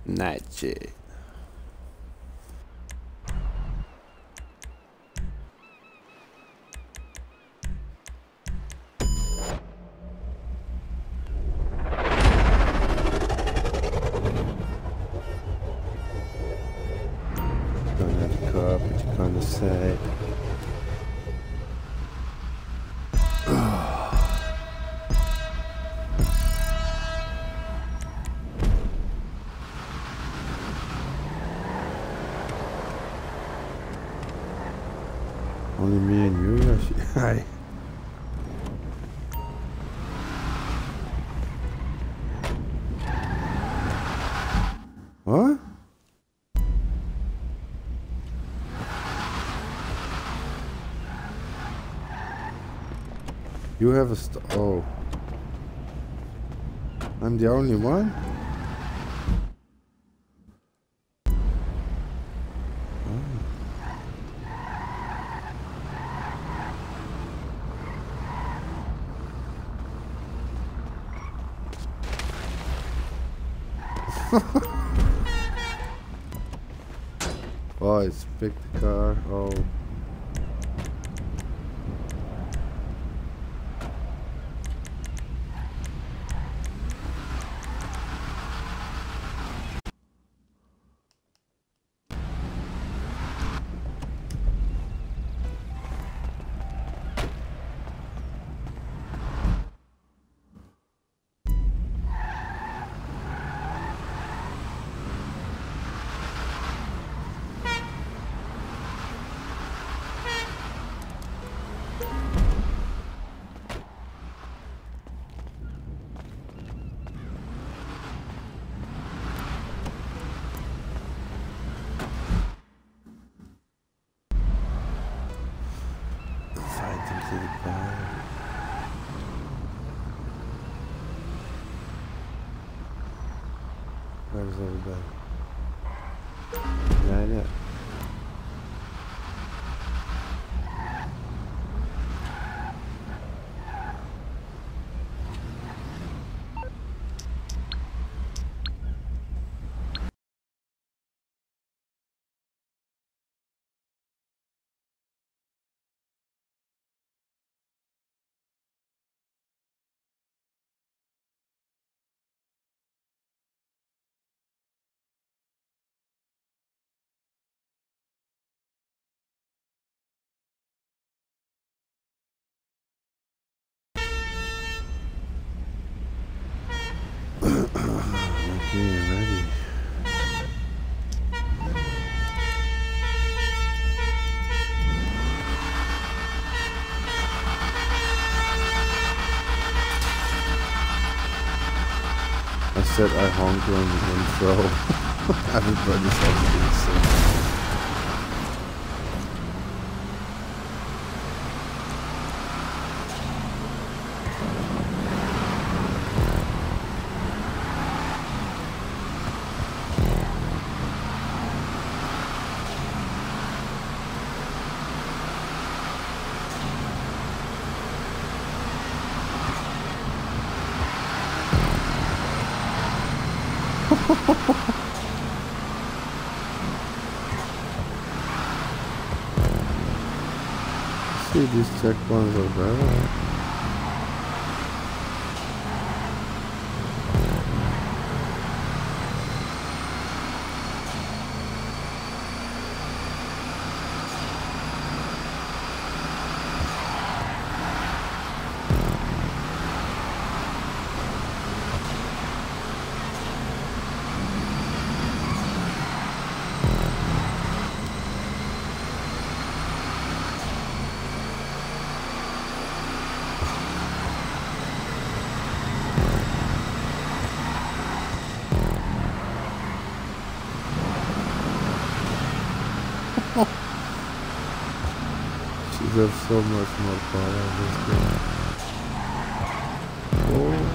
Night shit. Don't have a car, but you're kind of sad. Only me and you, Yoshi. Hi. What? You have a oh. I'm the only one? Oh, it's picked the car. Oh. Where's everybody? Yeah. Okay, ready. I said I honked on the intro. Everybody's having this. See, these checkpoints are better. She has so much more power in this game. Oh.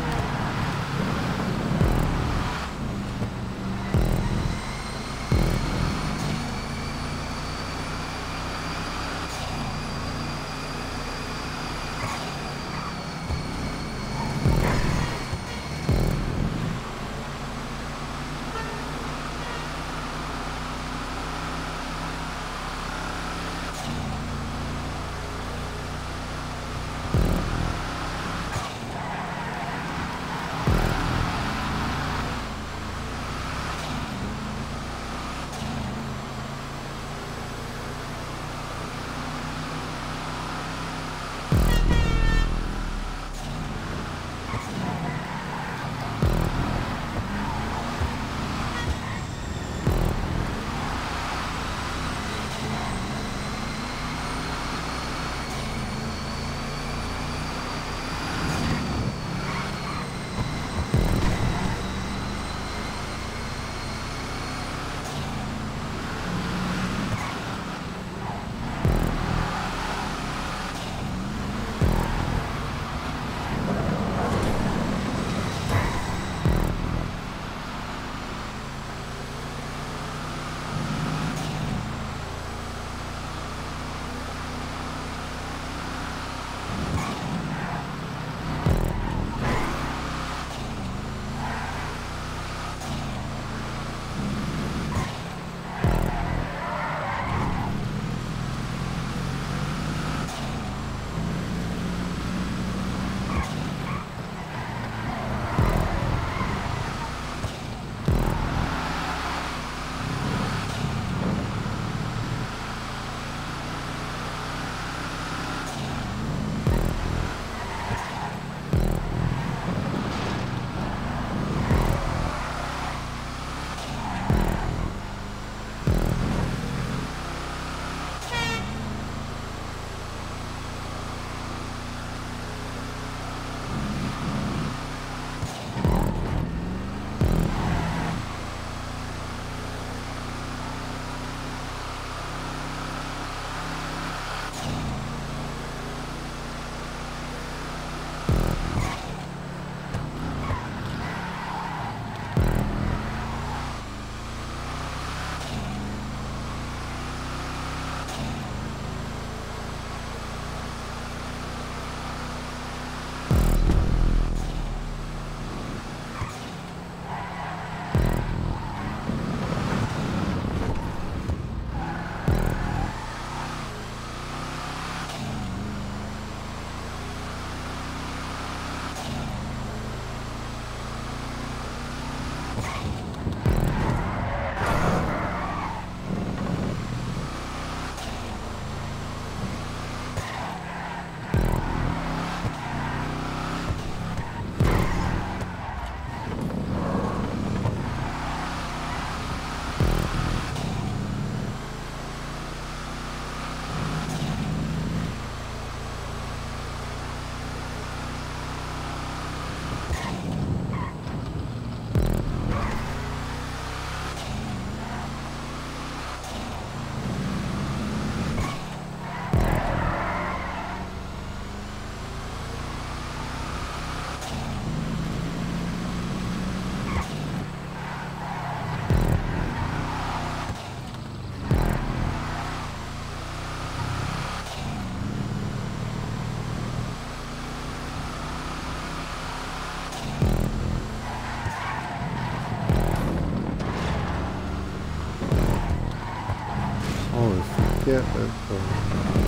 get that car.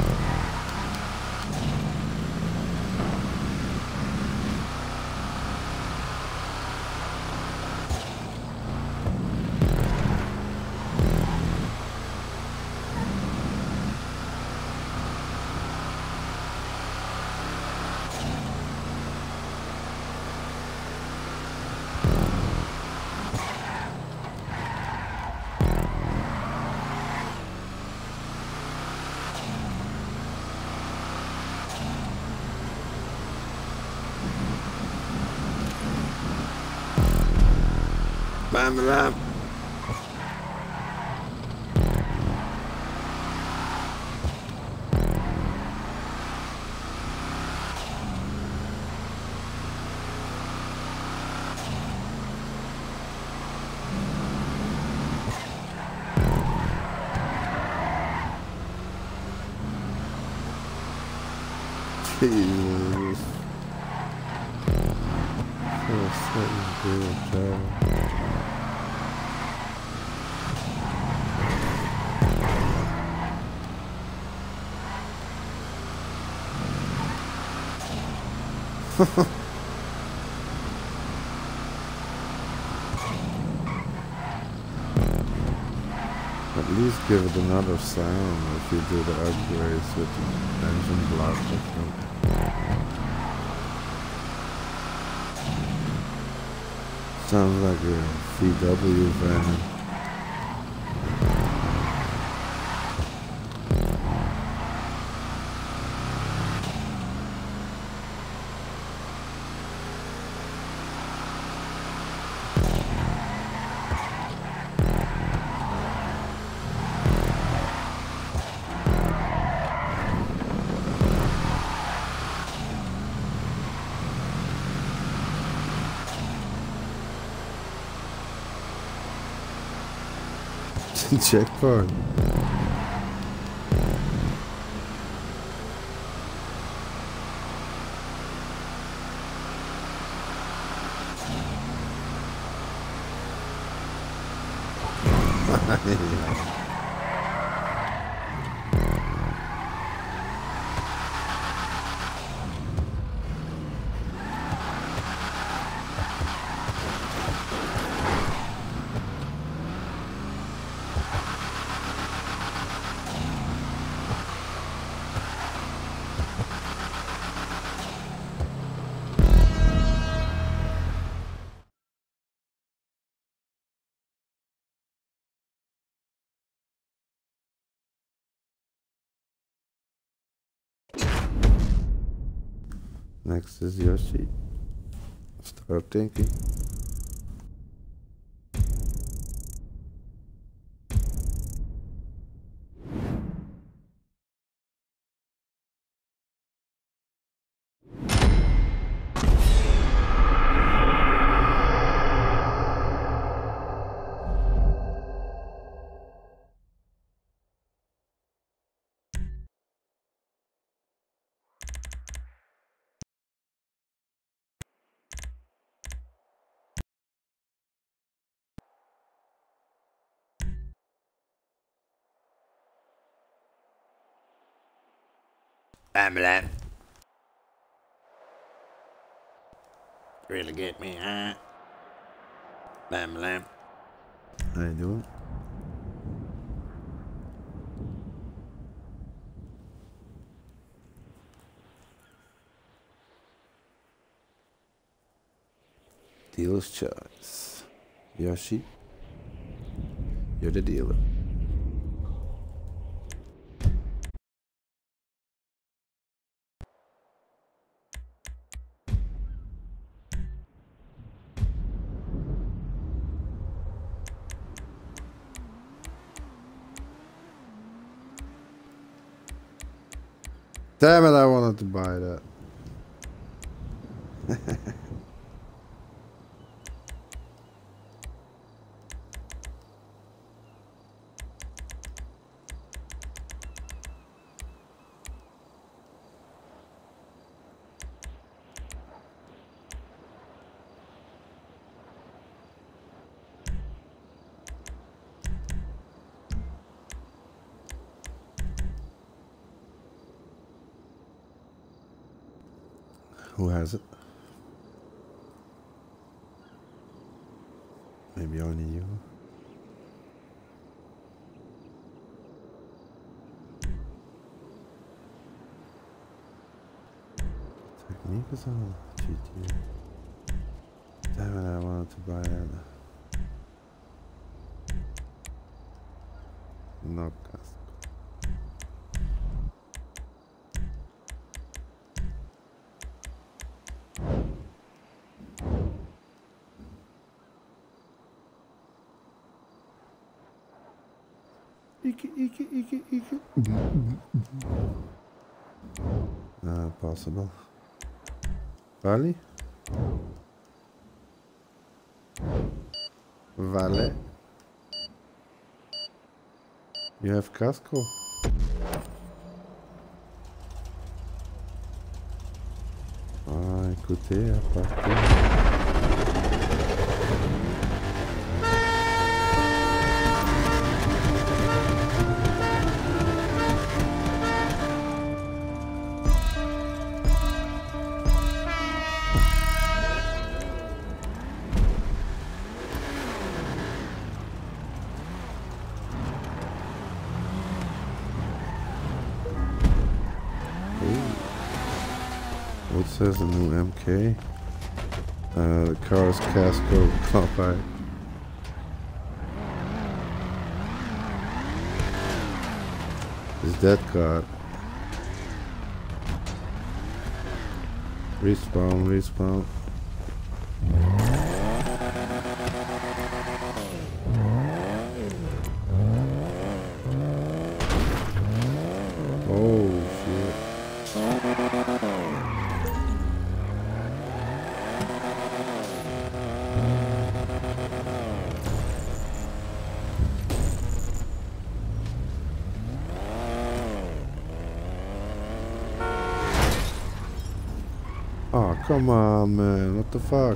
Bam, bam. Jesus. So good, At least give it another sound if you do the upgrades with the engine block or something. Sounds like a VW van. Checkpoint. Next is Yoshi. Start thinking. Bam, bam. Really get me, huh? Bam, bam. How you doing? Dealer's choice. Yoshi, you're the dealer. Damn it, I wanted to buy that. Who has it? Maybe only you. Technique is on GT. Damn it, I wanted to buy it. No casco. Ike. Possible. Vale? Vale? You have casco? Ah, écoutez, à partir. What says a new MK? The car's casco Popeye. Is that car? Respawn. Oh shit. Oh, come on, man. What the fuck?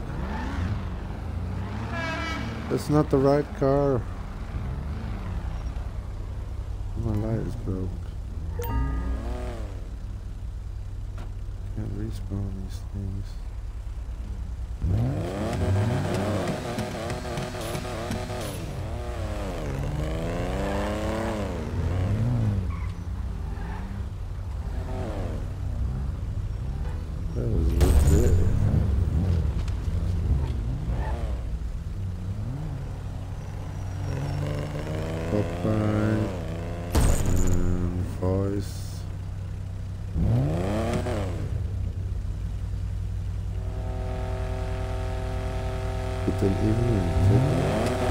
That's not the right car. My light is broke. Can't respawn these things. That was legit. Popeye and voice. Guten Evening.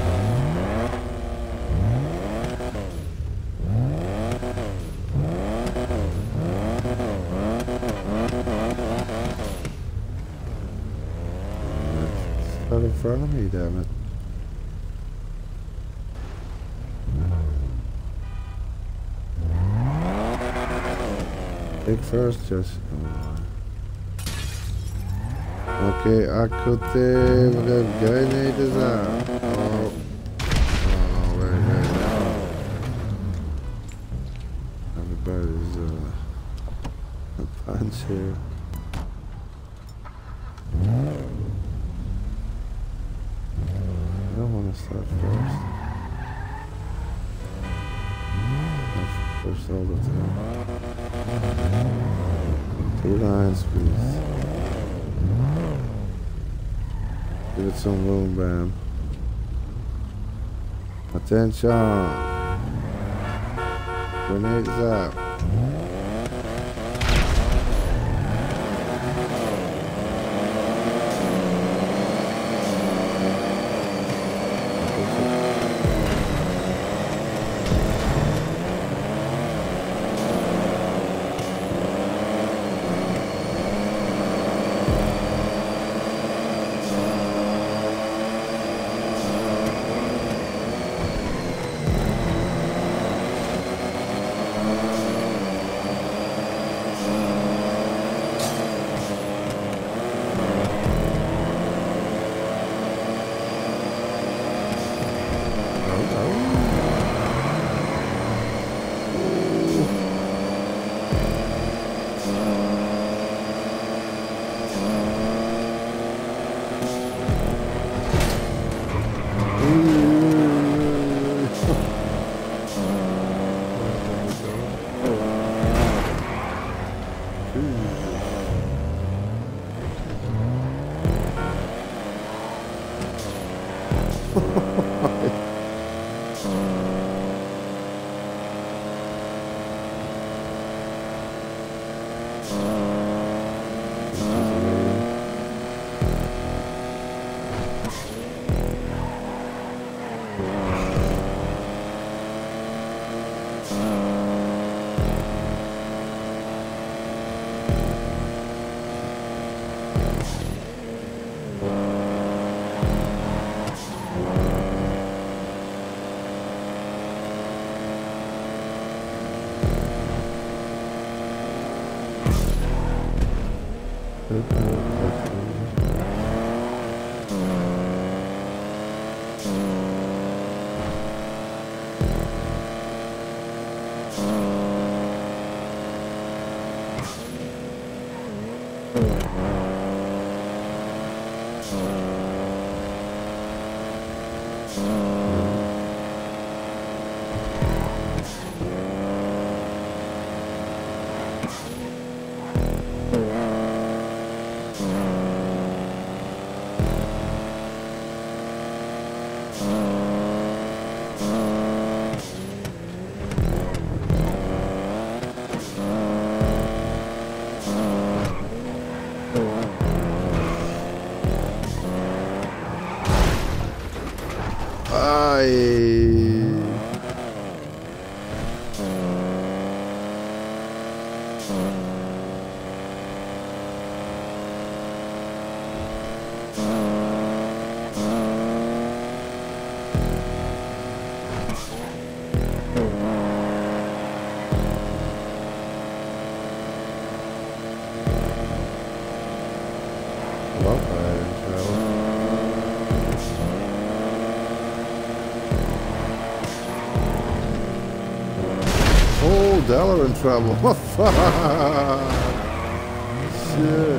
Right in front of me, damn it. Take first, just. Oké, accoté, we gaan grenades aan. Oh, wait. Everybody's a punch here. I don't want to start first. First all the time. 2 lines, please. Give it some room, Bam. Attention! Grenades out. Delaware in trouble. What fuck? Shit.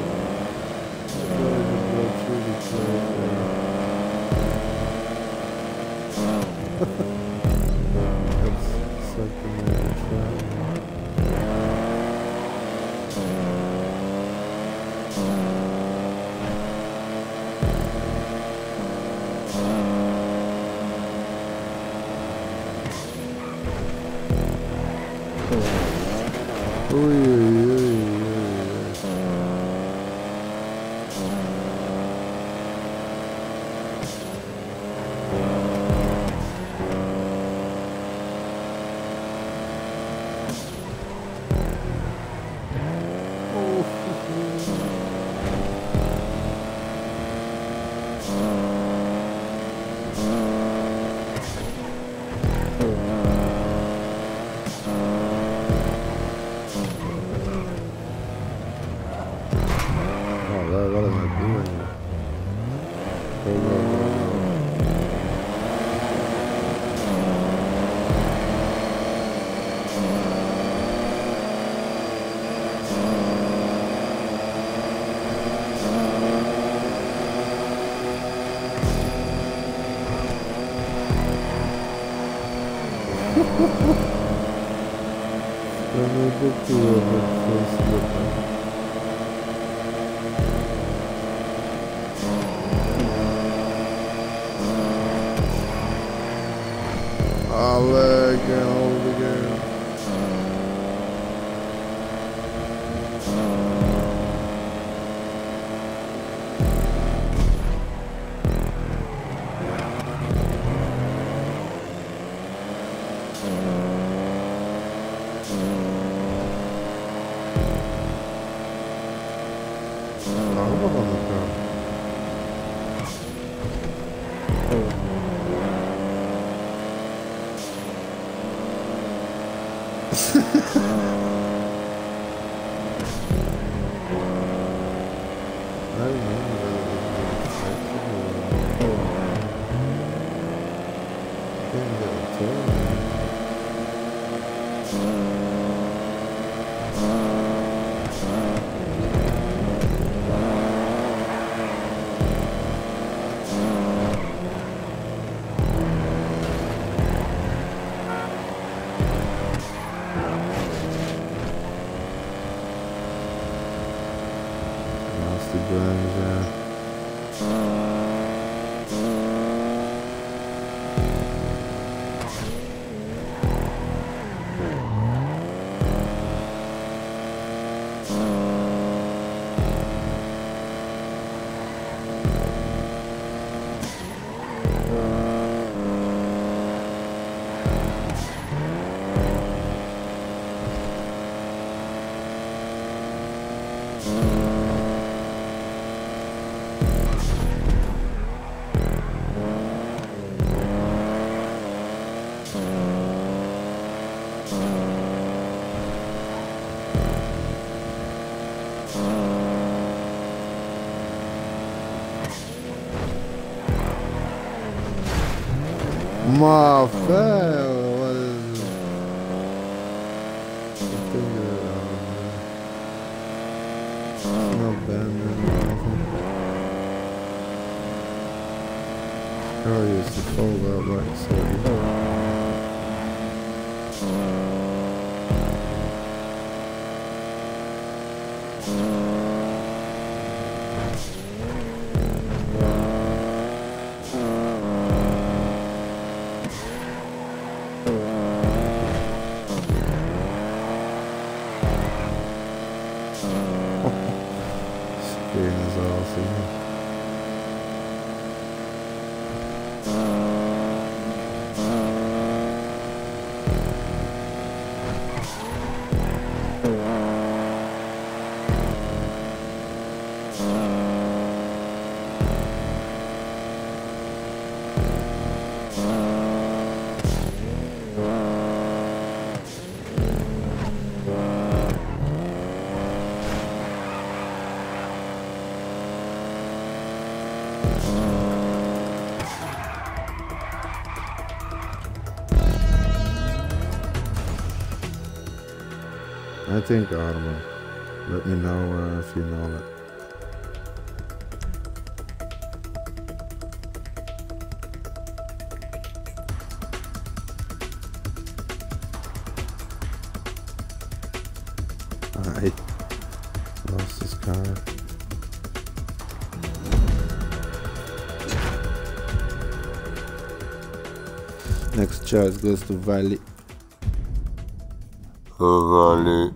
That's sucking me in trouble. My fair was not bad, man. Girl used to fold out like so. Screen is awesome. I think Audible. Let me know if you know it. I lost his car. Next charge goes to Valley. Valley.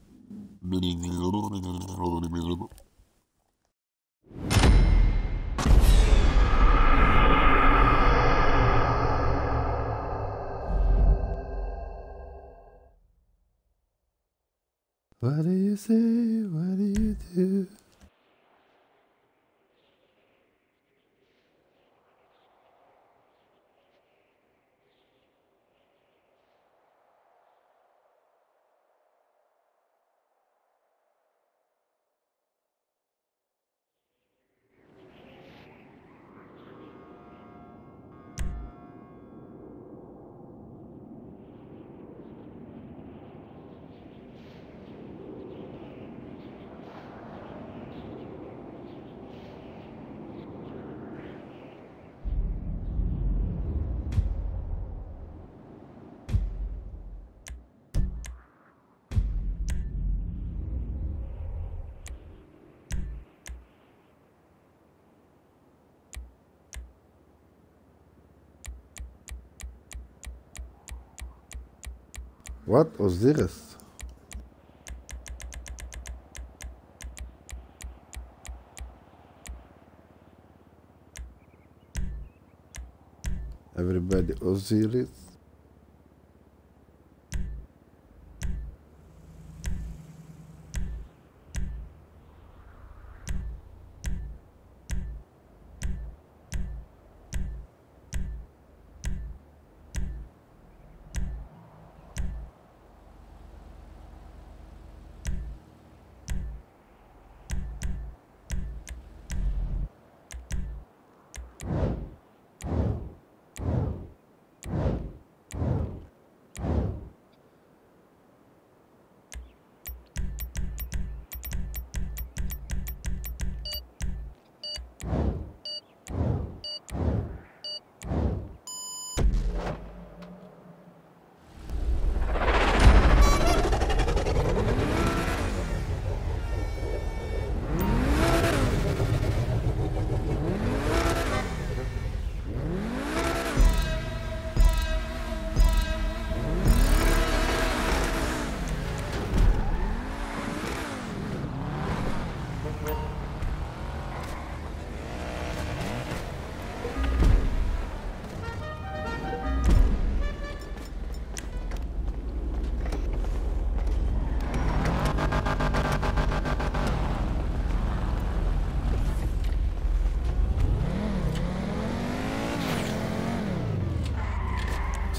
What do you say? What do you do? What was this? Everybody Osiris?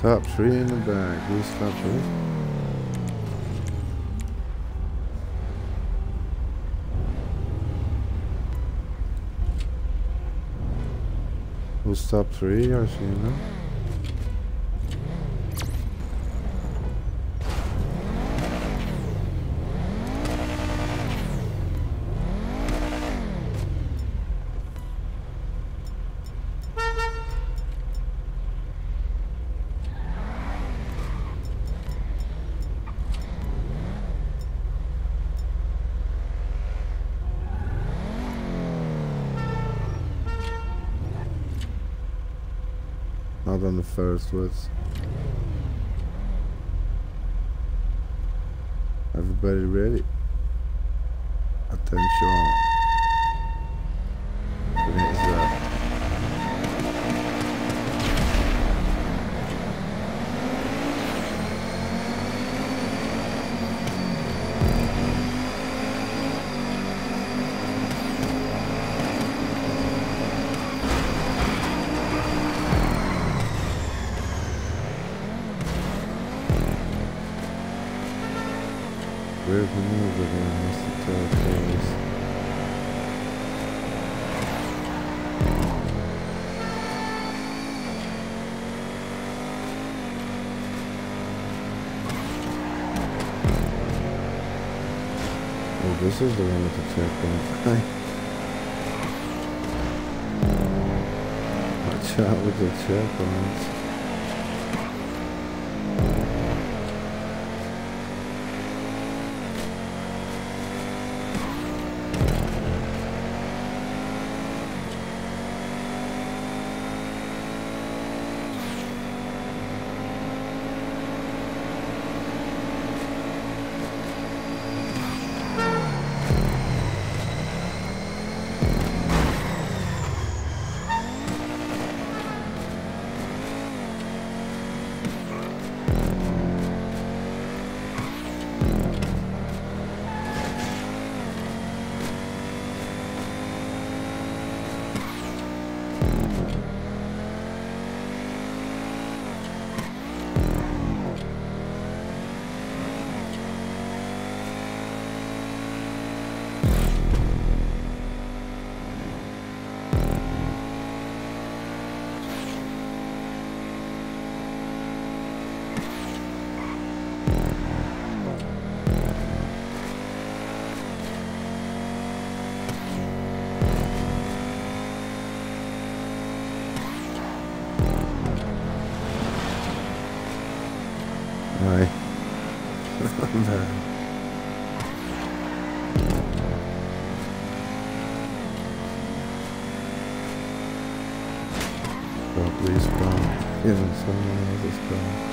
Top three in the back. Who's top three? Who's top three, Arshina? Not on the first words. Everybody ready? Attention. Finish that. Where's the move again, Mr. Turtles? Oh, this is the one with the checkpoint. Watch out with the checkpoints. Aye. Don't respawn. Even someone else is gone.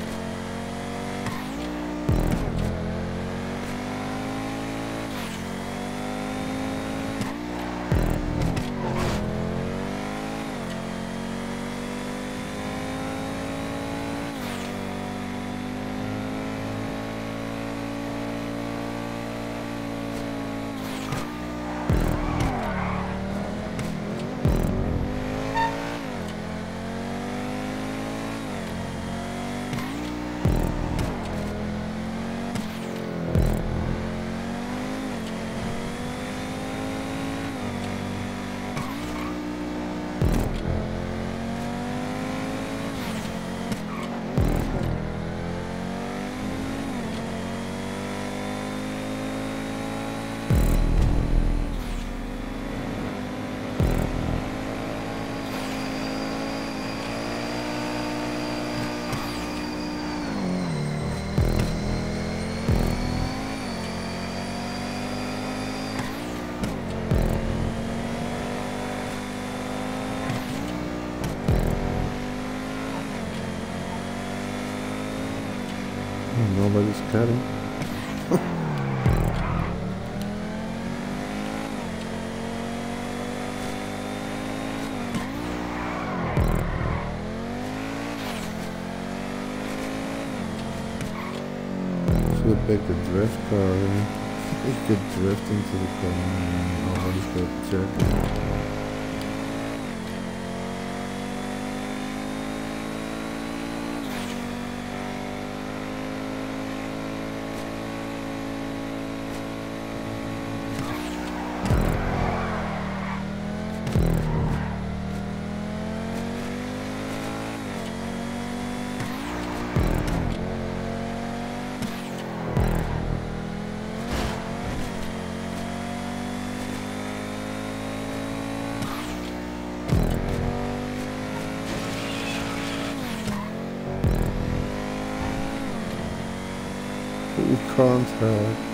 Nobody's cutting. Should have picked a drift car. You could drift into the car and nobody's got to check. Contact.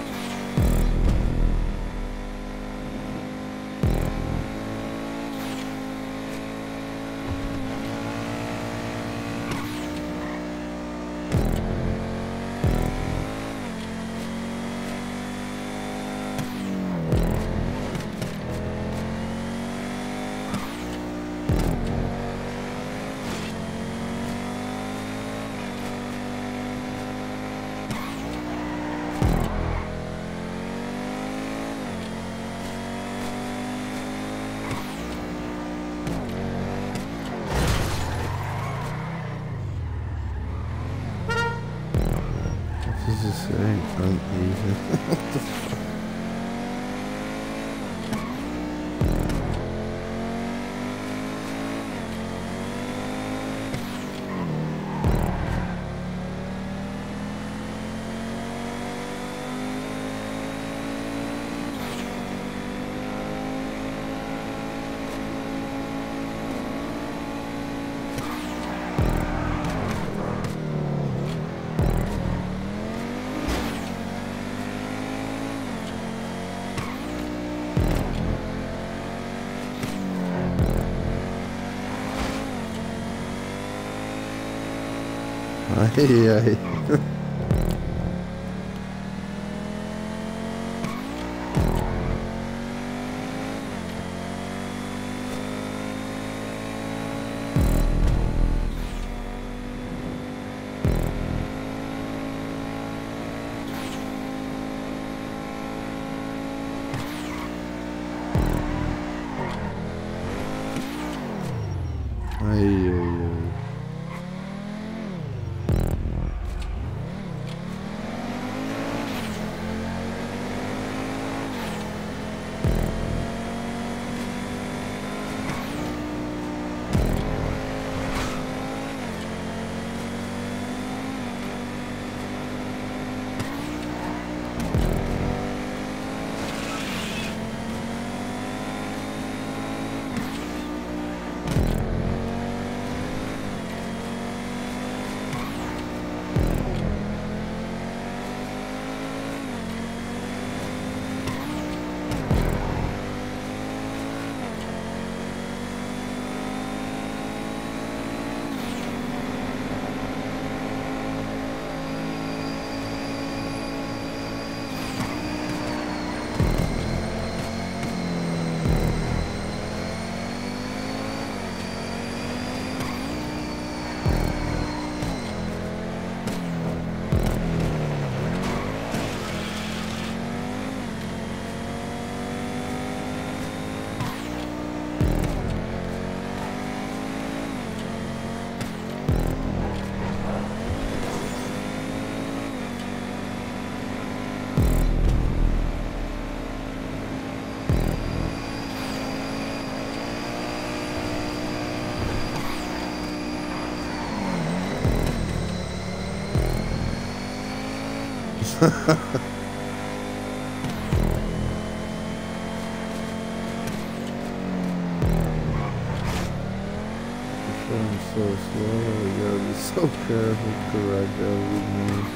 This is saying uneven. What the fuck? Ay, ay. Ay, ay, ay. I'm so slow. We gotta be so careful to correct every move.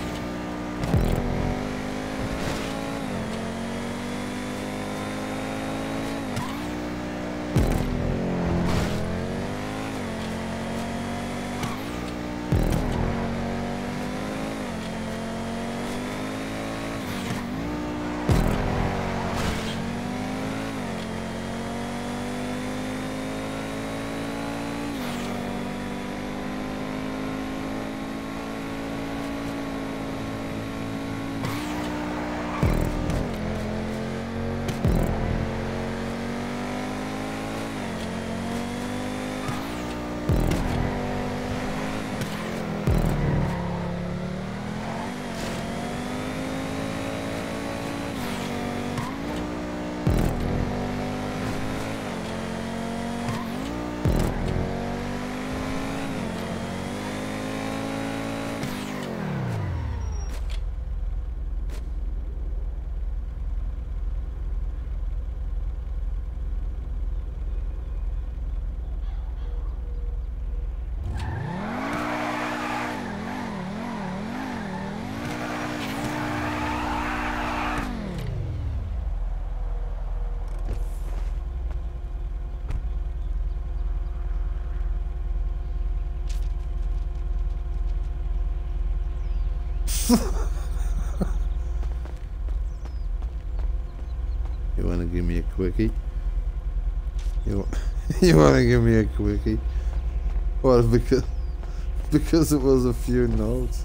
You wanna give me a quickie? You wanna give me a quickie? Well, because it was a few notes.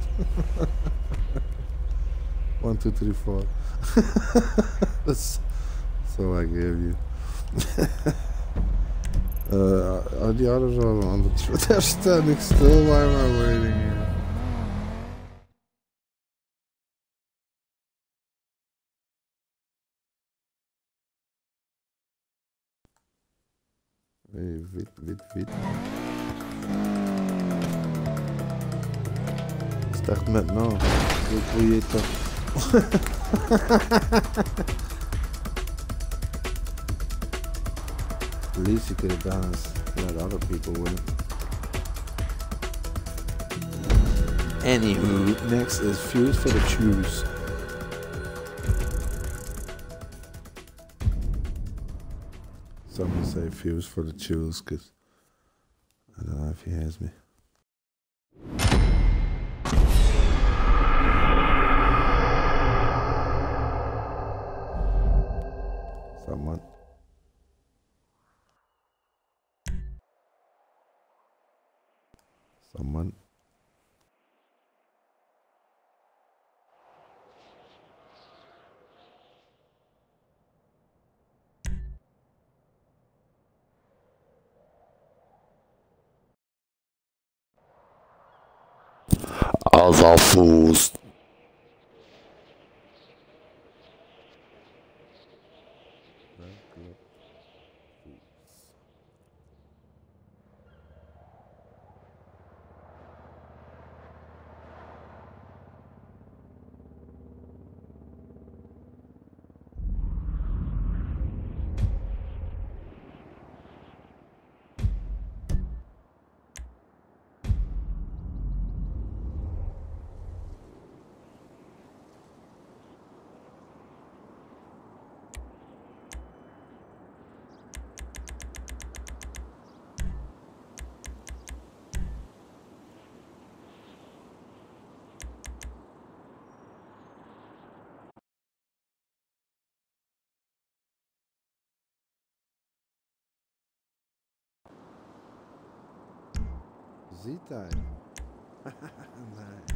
1, 2, 3, 4. That's all I gave you. Are the others all on the they're standing still? Why am I waiting here? Hey, vite. Start maintenant. Débrouillez-toi. At least you could have done is let other people win. Anywho, next is Fuse for the Choose. Someone say Fuse for the Choose, because I don't know if he hears me. Someone. Someone. Other fools. Z-Type. Nice.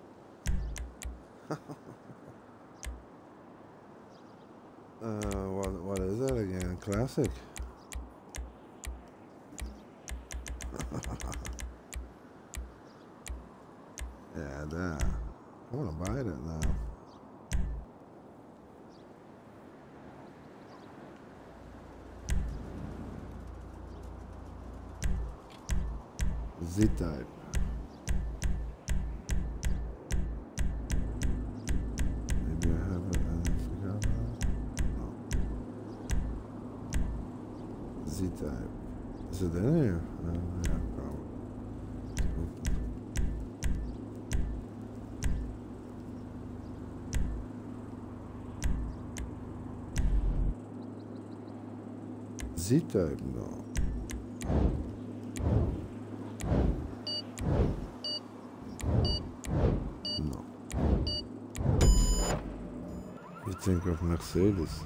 What is that again? Classic? Yeah, damn. I wanna buy that now. Z-Type. Maybe I have it and I forgot about it. No. Z-Type. Is it in here? Yeah, probably. Z-Type, no. No. You think of Mercedes?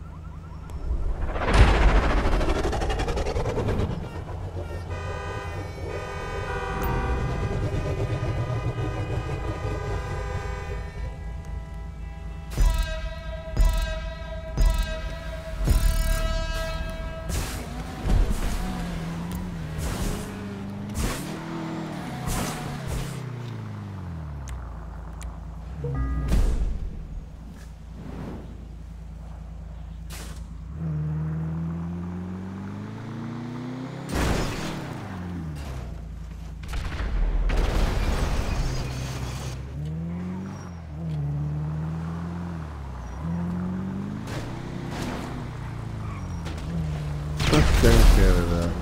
Take care of that.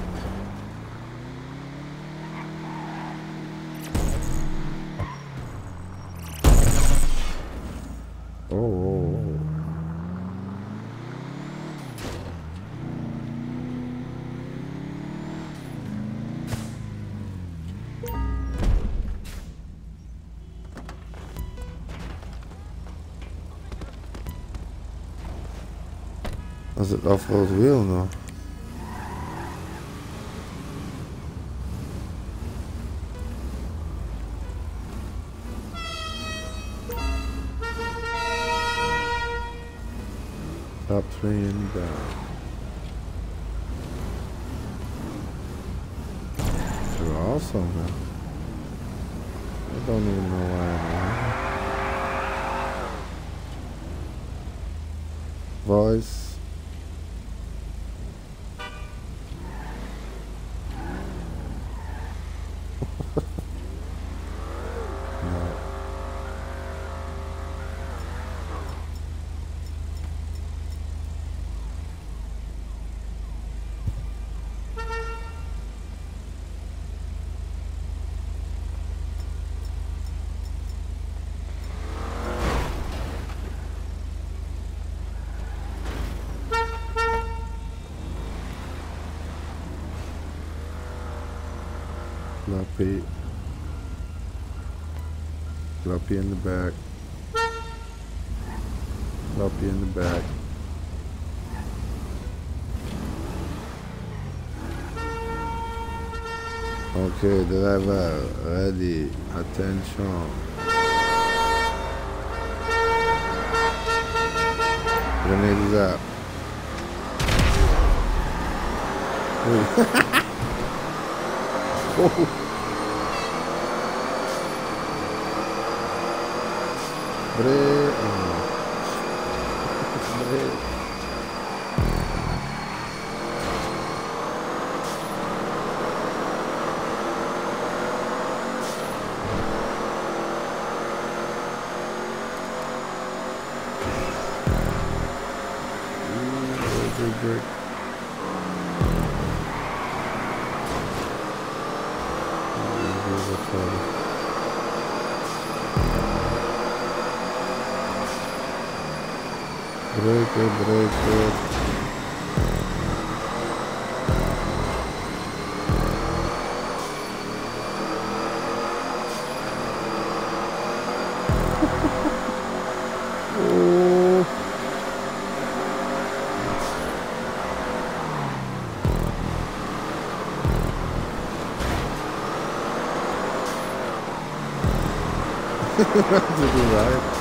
Oh. Als het off-road wheel nog. Stop playing down. You're awesome, man. I don't even know why I'm here. Voice. No. Floppy. Floppy in the back. Floppy in the back. Okay, driver, ready, attention. Grenade is up. Oh. Break. Break. Break. Break it. Oh. To the right.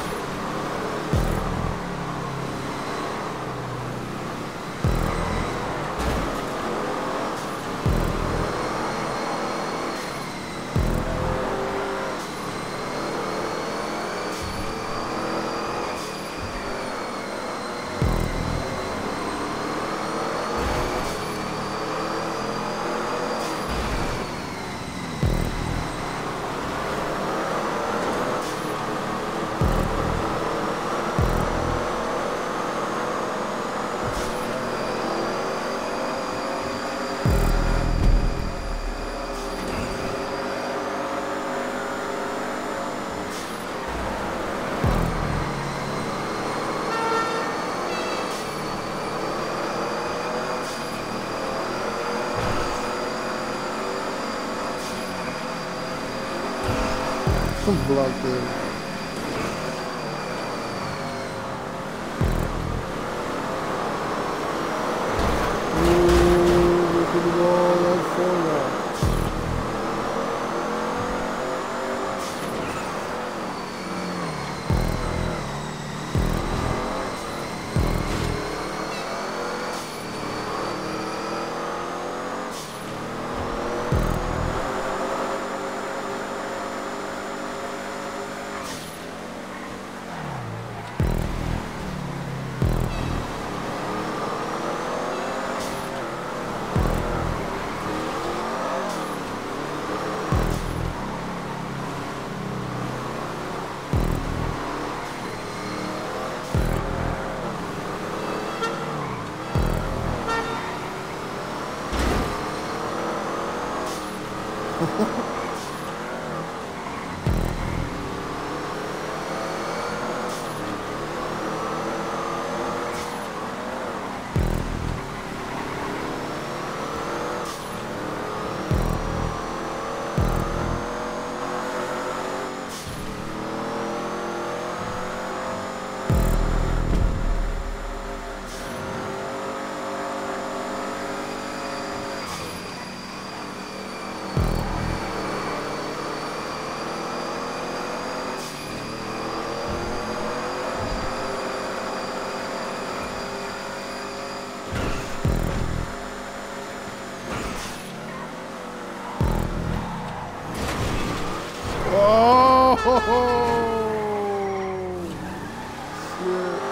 Blocked it. Ooh, look at the wall, that's so loud. Shit.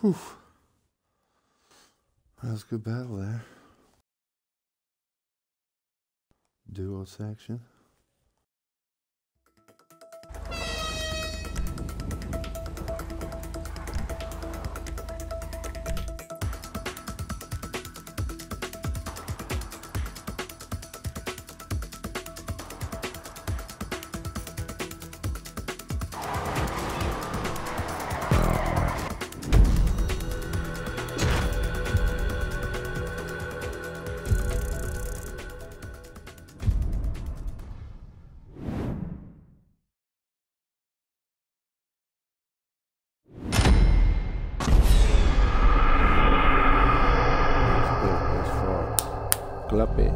Whew. That was a good battle there. Duo section. Clappy.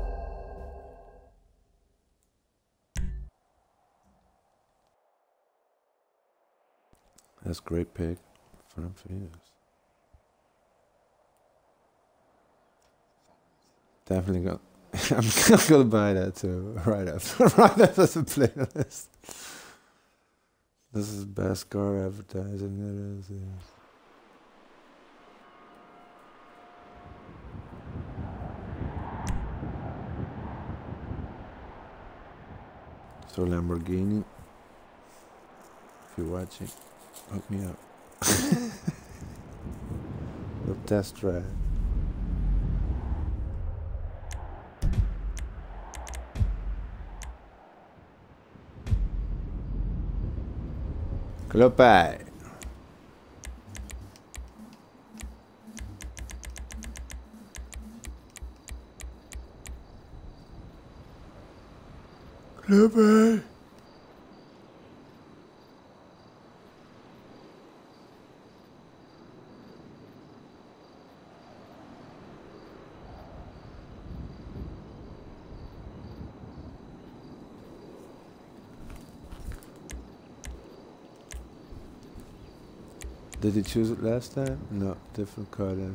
That's a great pick from Phoenix. Definitely gonna. I'm gonna buy that too. Right after the playlist. This is best car advertising there is. Yeah. So Lamborghini, if you're watching, hook me up. We'll test drive. Klopai. Klopai. Did he choose it last time? No, different car then.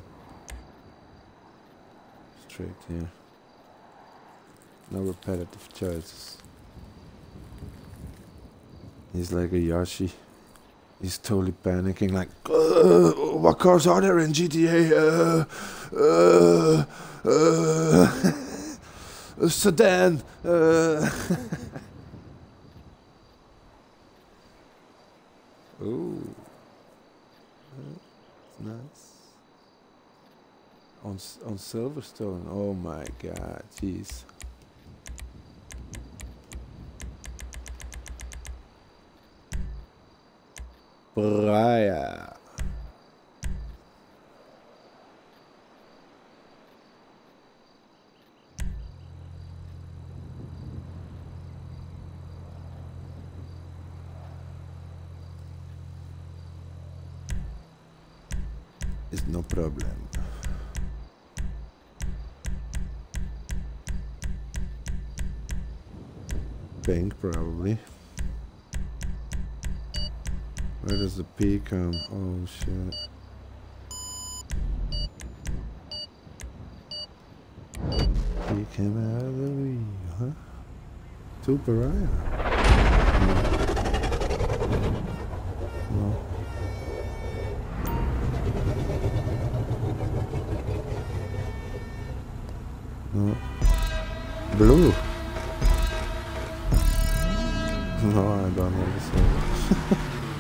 Strict here. No repetitive choices. He's like a Yoshi. He's totally panicking like, what cars are there in GTA? A sedan. Ooh. Nice. On Silverstone. Oh my god, jeez. Braya. It's no problem. Pink, probably. Where does the P come? Oh shit. P came out of the wheel, huh? To Pariah. No. No. No. Blue. No, I don't know the same.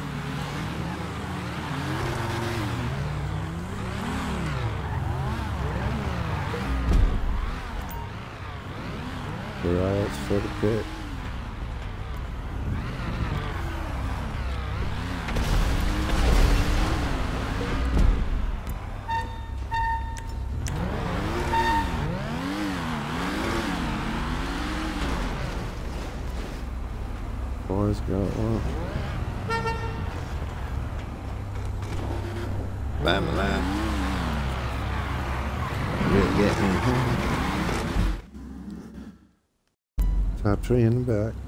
Riots for the pit. Boys got one. Bam, bam. Yeah. Top three in the back.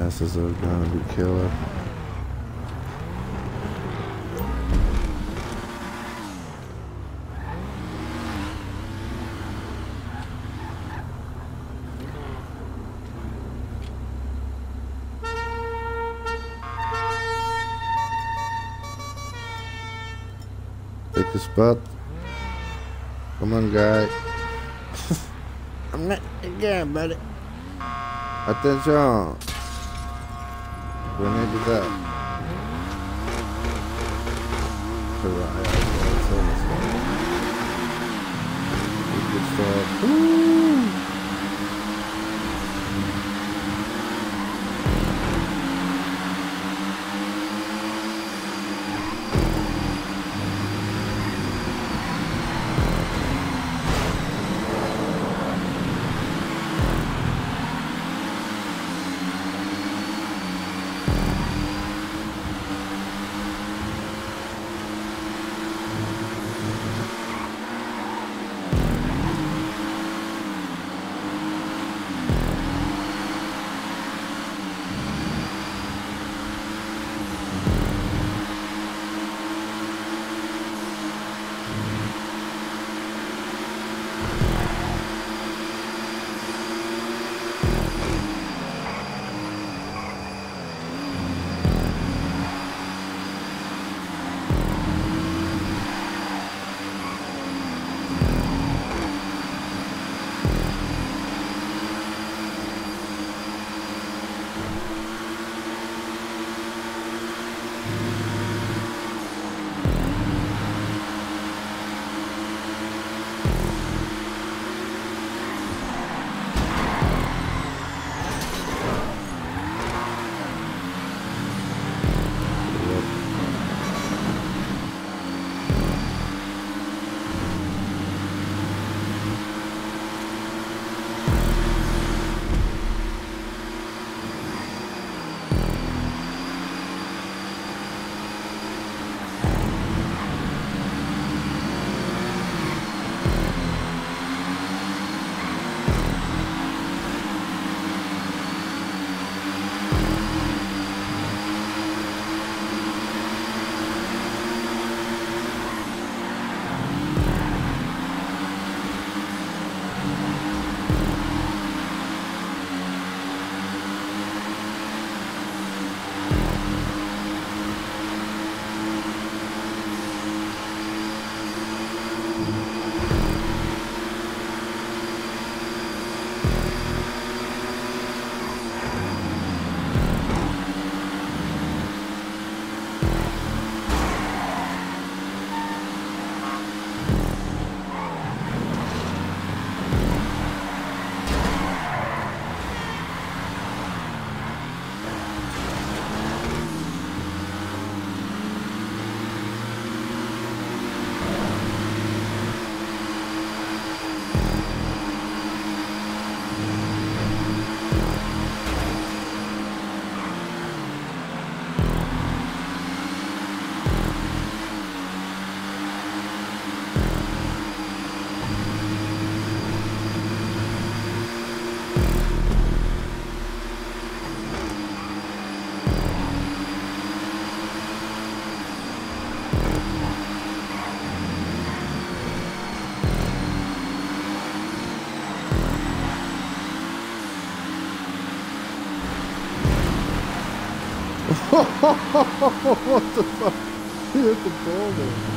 Passes are gonna be killer. Take a spot. Come on, guy. I'm not again, buddy. Attention. Grenade it up. Good stuff. Woo! What the fuck? He hit the ball there.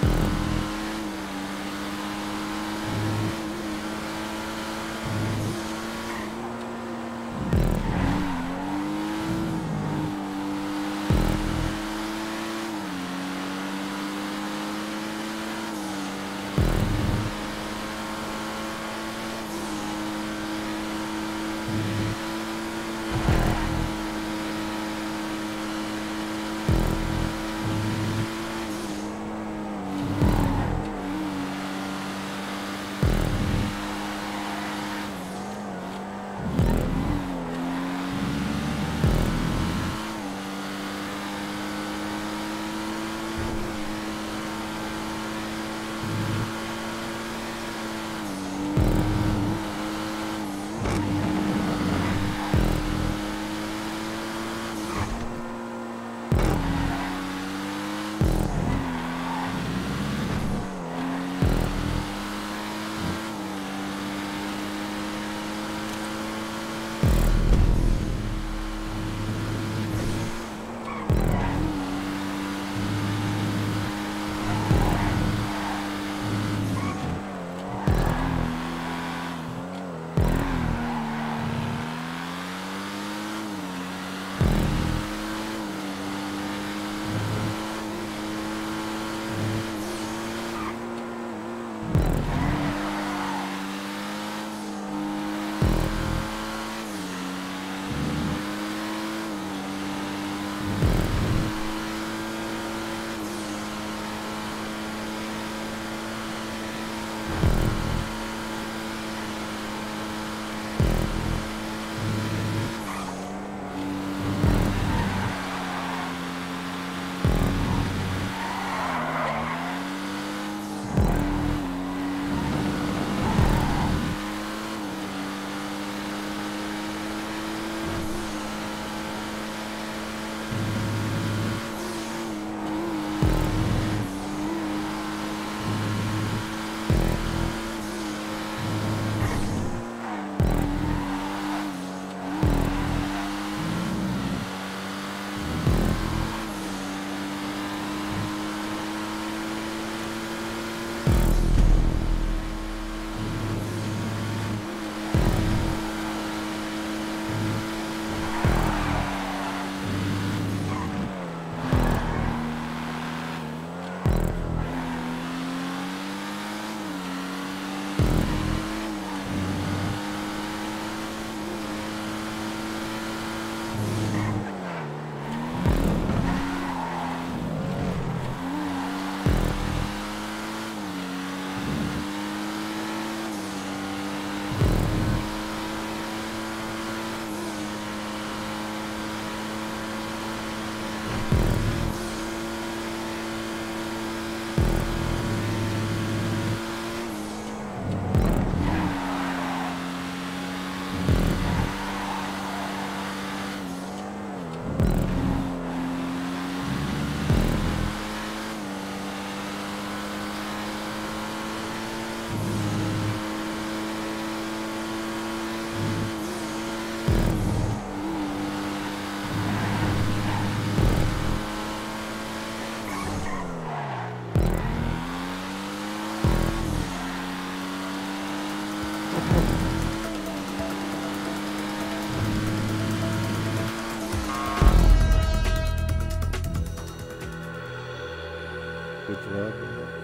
Good job.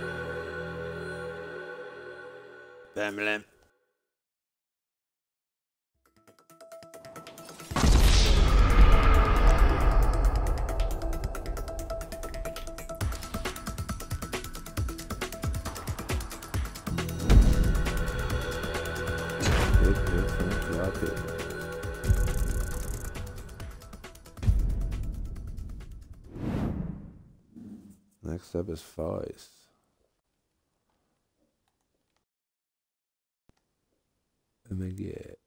Bam. Good, son. Drop it. Next up is Feist. Let me get.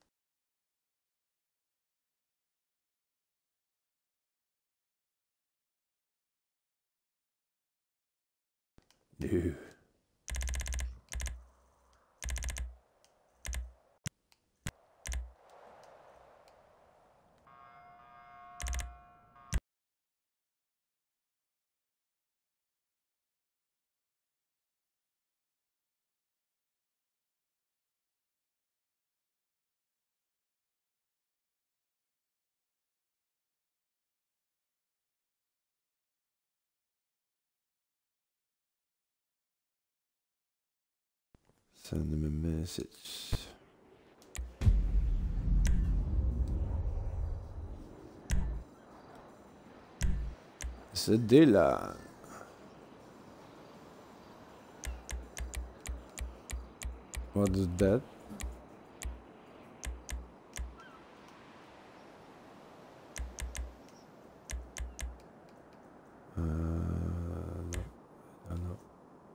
Dude. Send him a message. It's a Dylan. What is that? No, I don't know.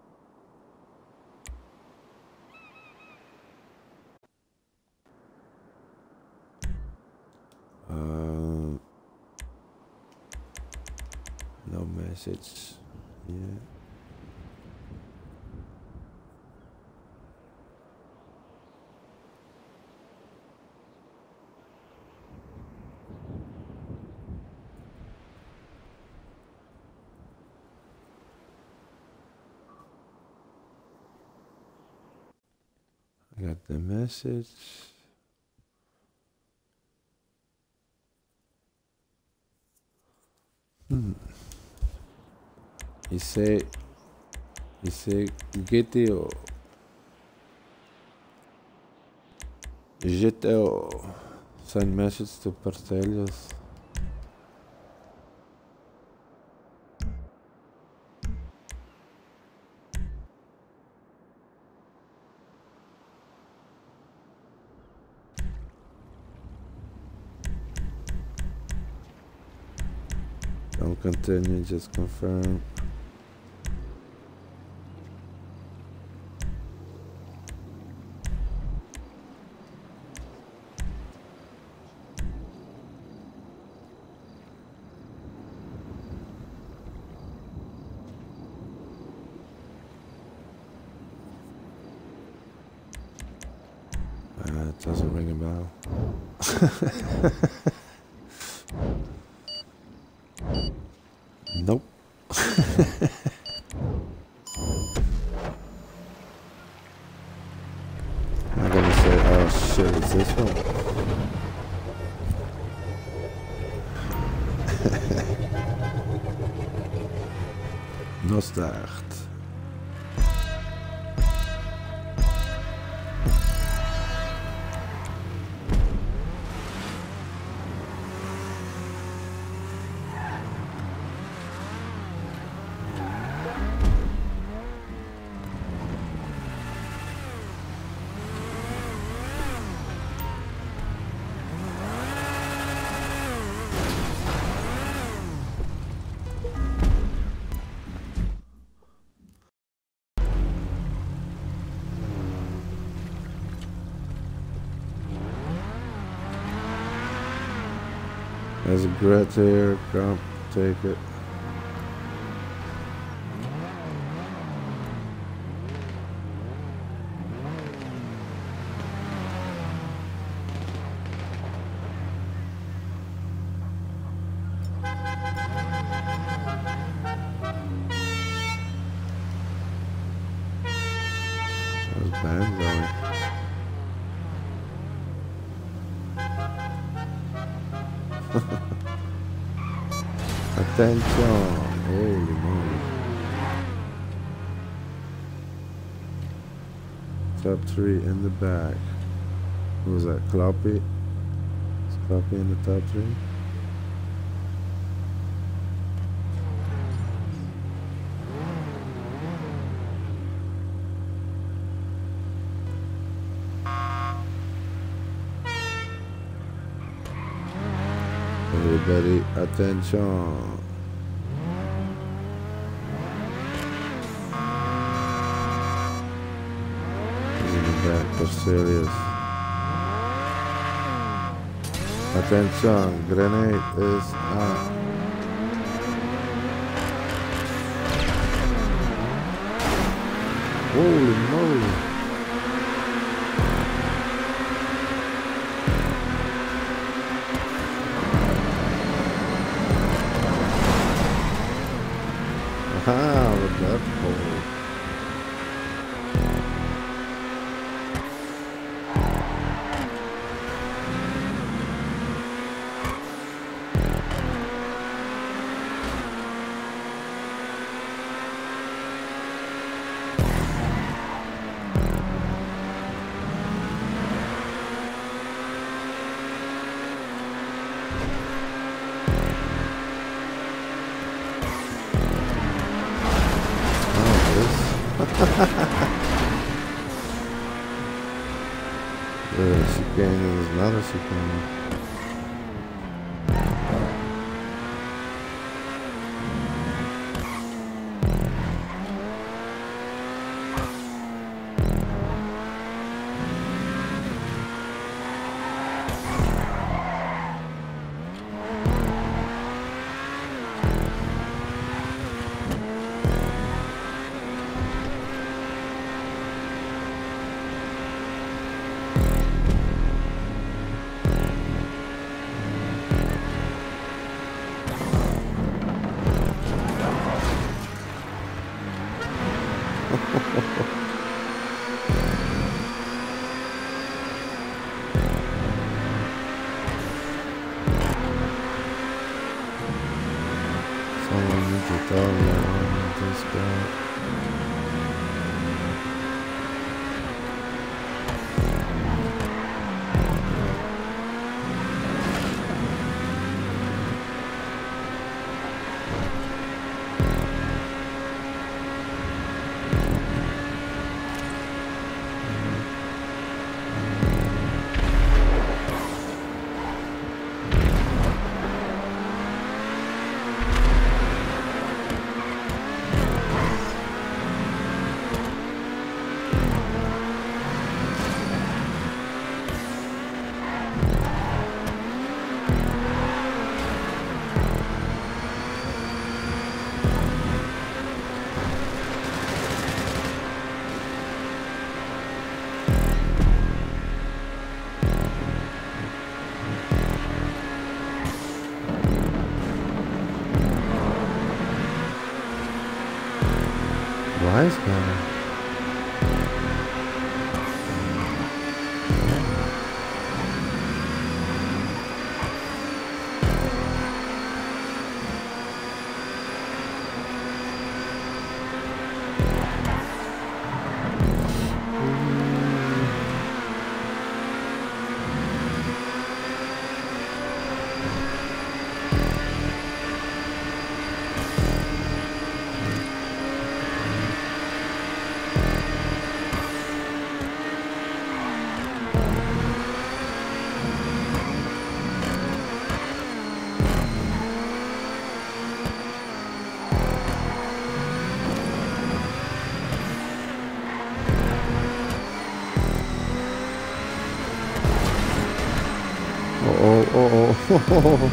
No message. Yeah. I got the message. He said GTO. GTO. Send message to Partelius. Don't continue, just confirm. It doesn't ring a bell. Nope. I'm gonna say, oh shit, is this one? No start. There's a grit here, come take it. How's band going? Attention! Holy moly. Top 3 in the back. Who was that? Kloppy? Is Kloppy in the top 3? Everybody, attention! Serious. Attention, grenade is out. Holy moly. Aha, with that hole. The chicane is not a chicane. Someone needs to tell me this guy. Wise guy. Oh.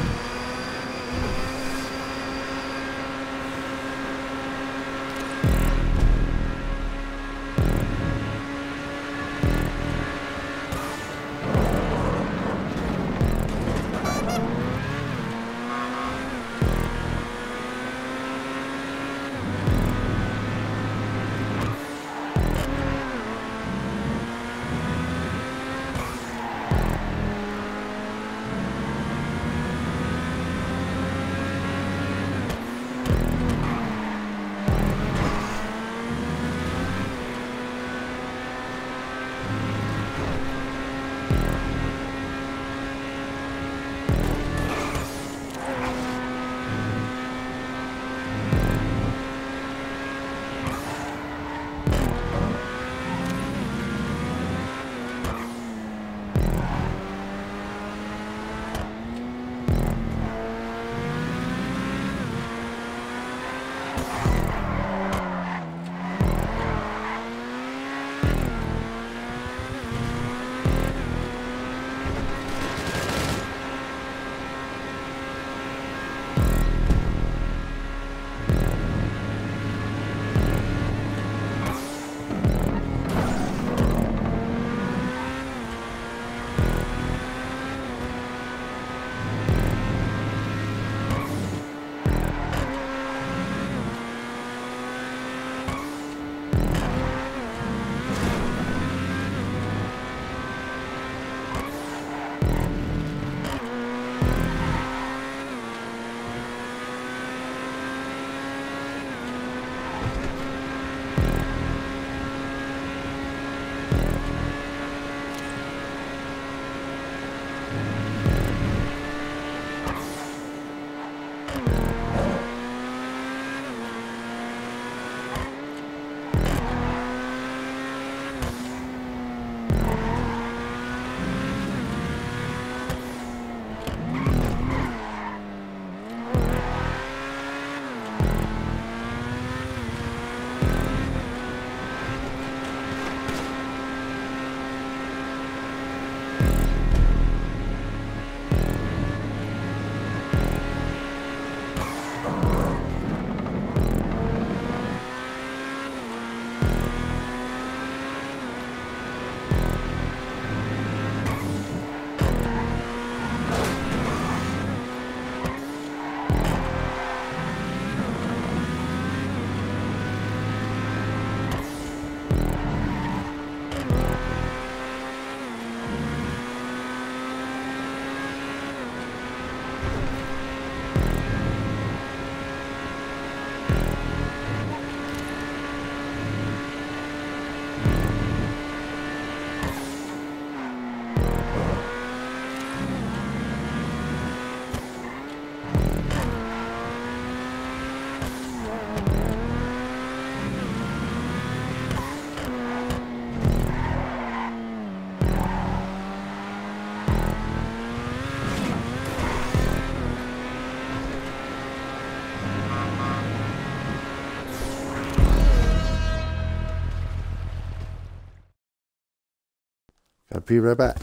be right back.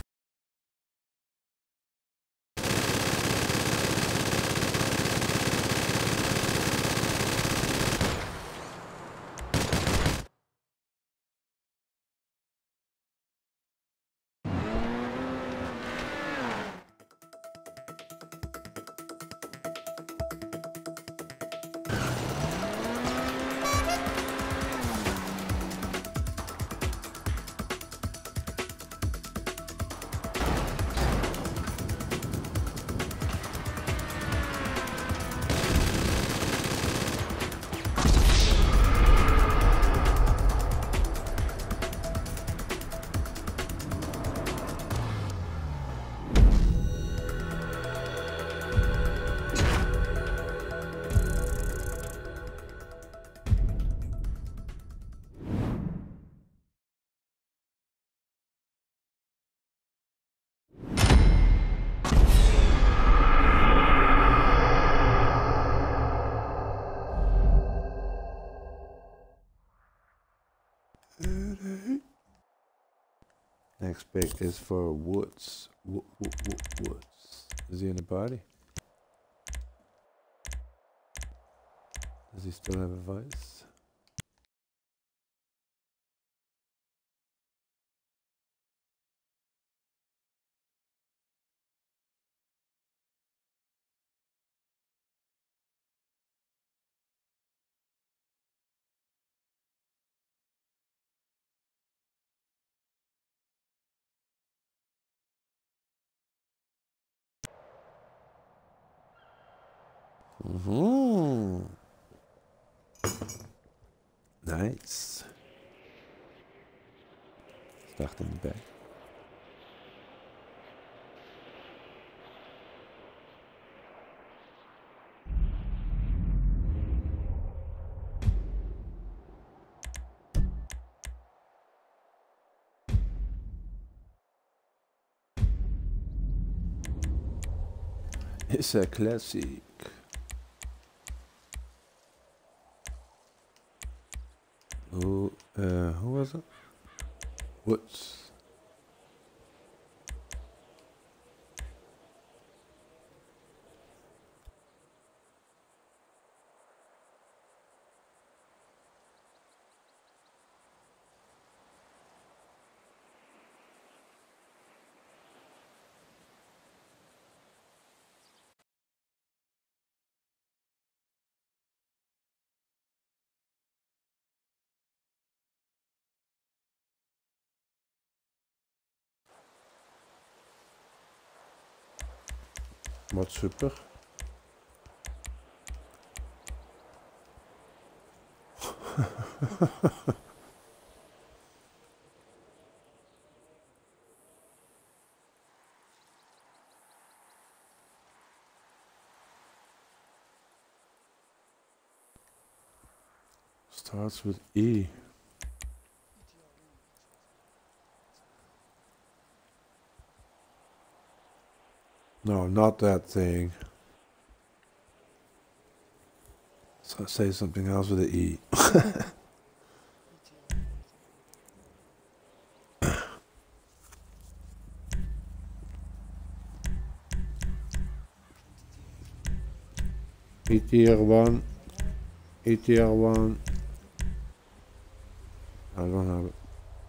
Next pick is for Woods. Woods. Is he in the party? Does he still have a voice? Nice. Start in the back. It's a classic. Who was it? Woods. Wat super. Starts with E. No, not that thing. So say something else with an E. ETR1. ETR1. I don't have it.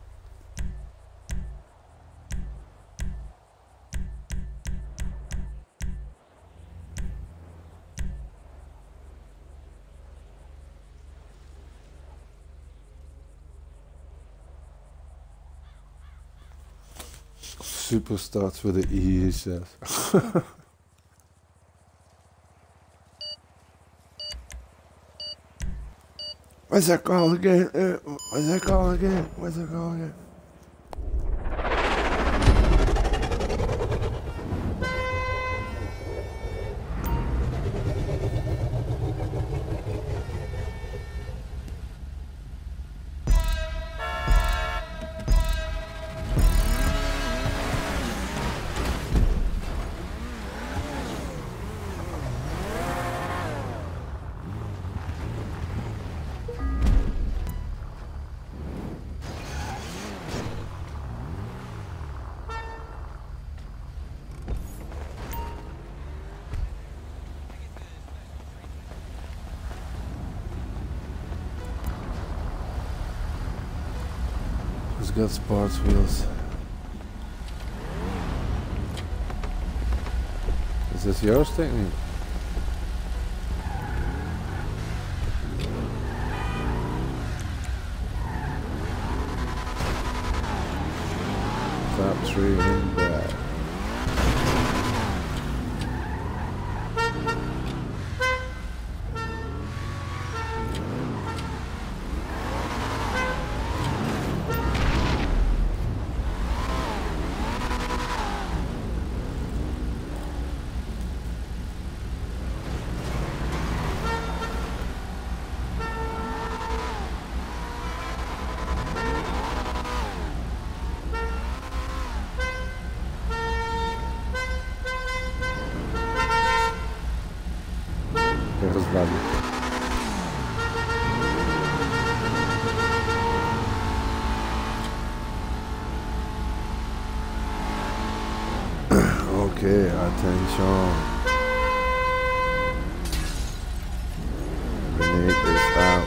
Super starts with an E, he says. What's that called again? What's that called again? What's that called again? got sports wheels. Is this yours, Technique? Top 3 in back. There's Bobby. Okay, attention. Grenade is out.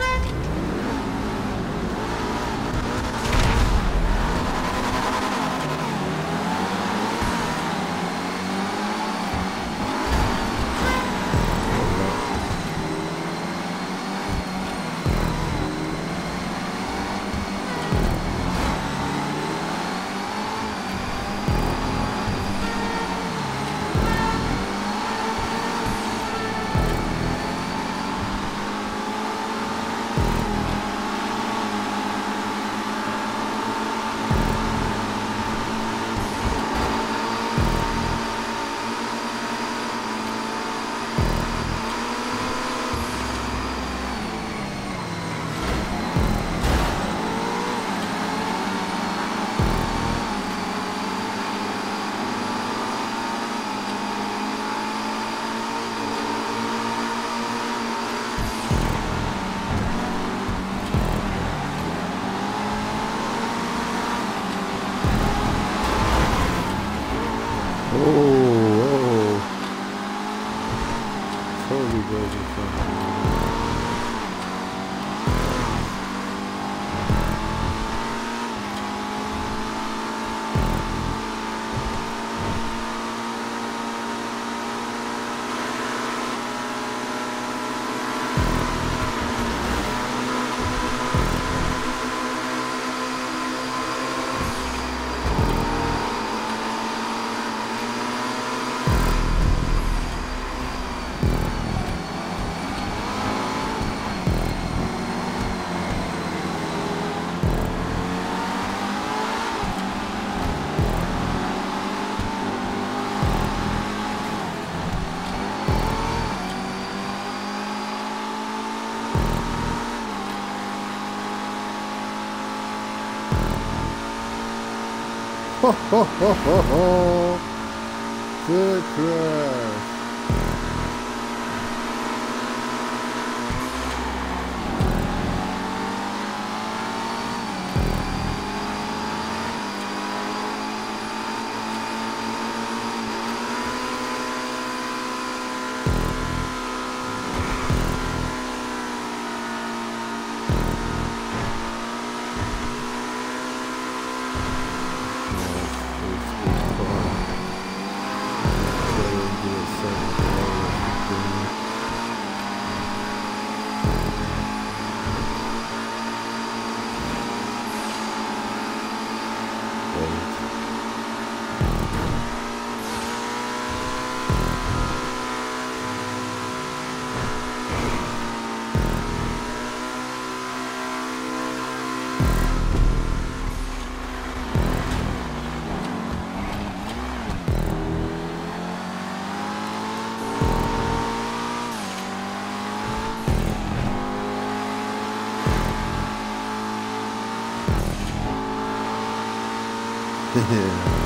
Oh, totally goes in front of me. Ho ho ho ho ho! Good crash! Yeah.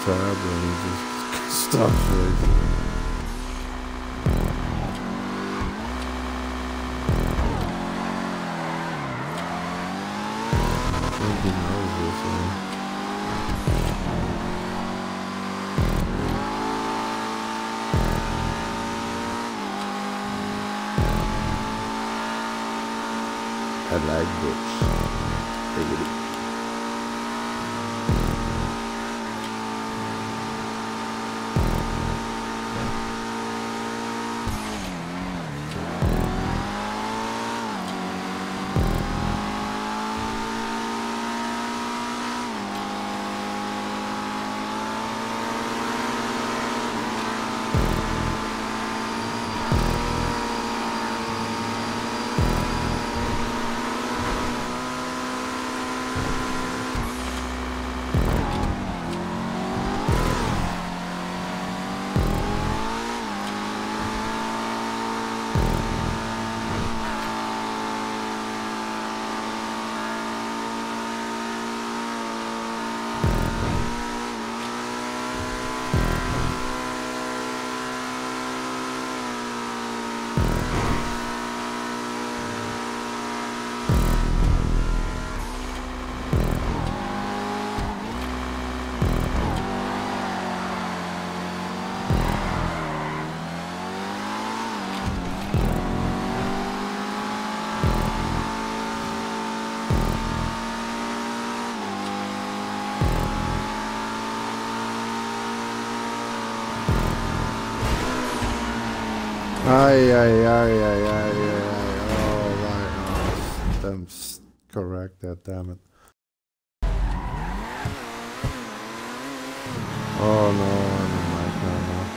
car, but he just stops racing. He knows this one. I like books. Take it. Ay. Oh, right. I'm correct that, damn it. Oh, no, I'm in my car now.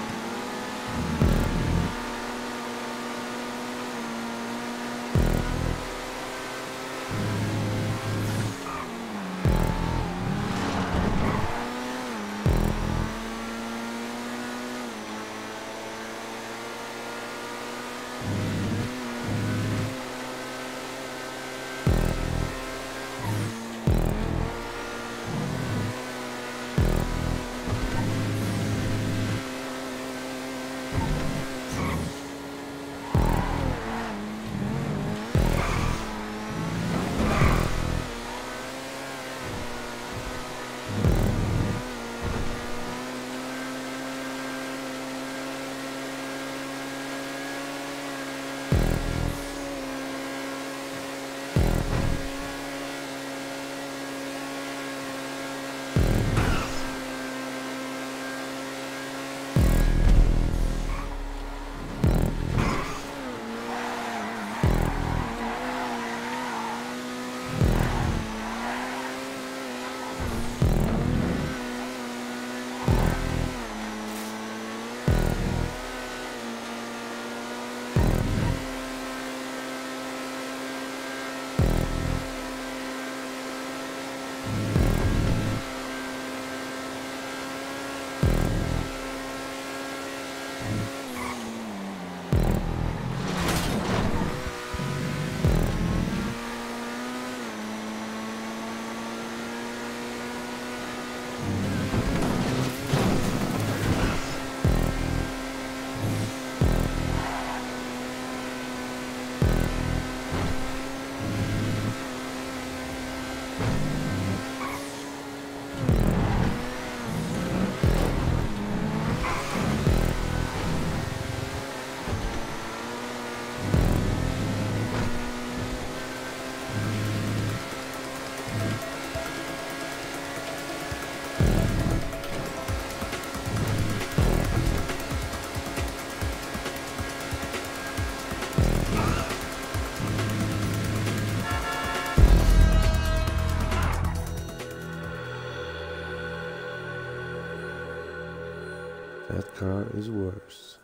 That car is worse.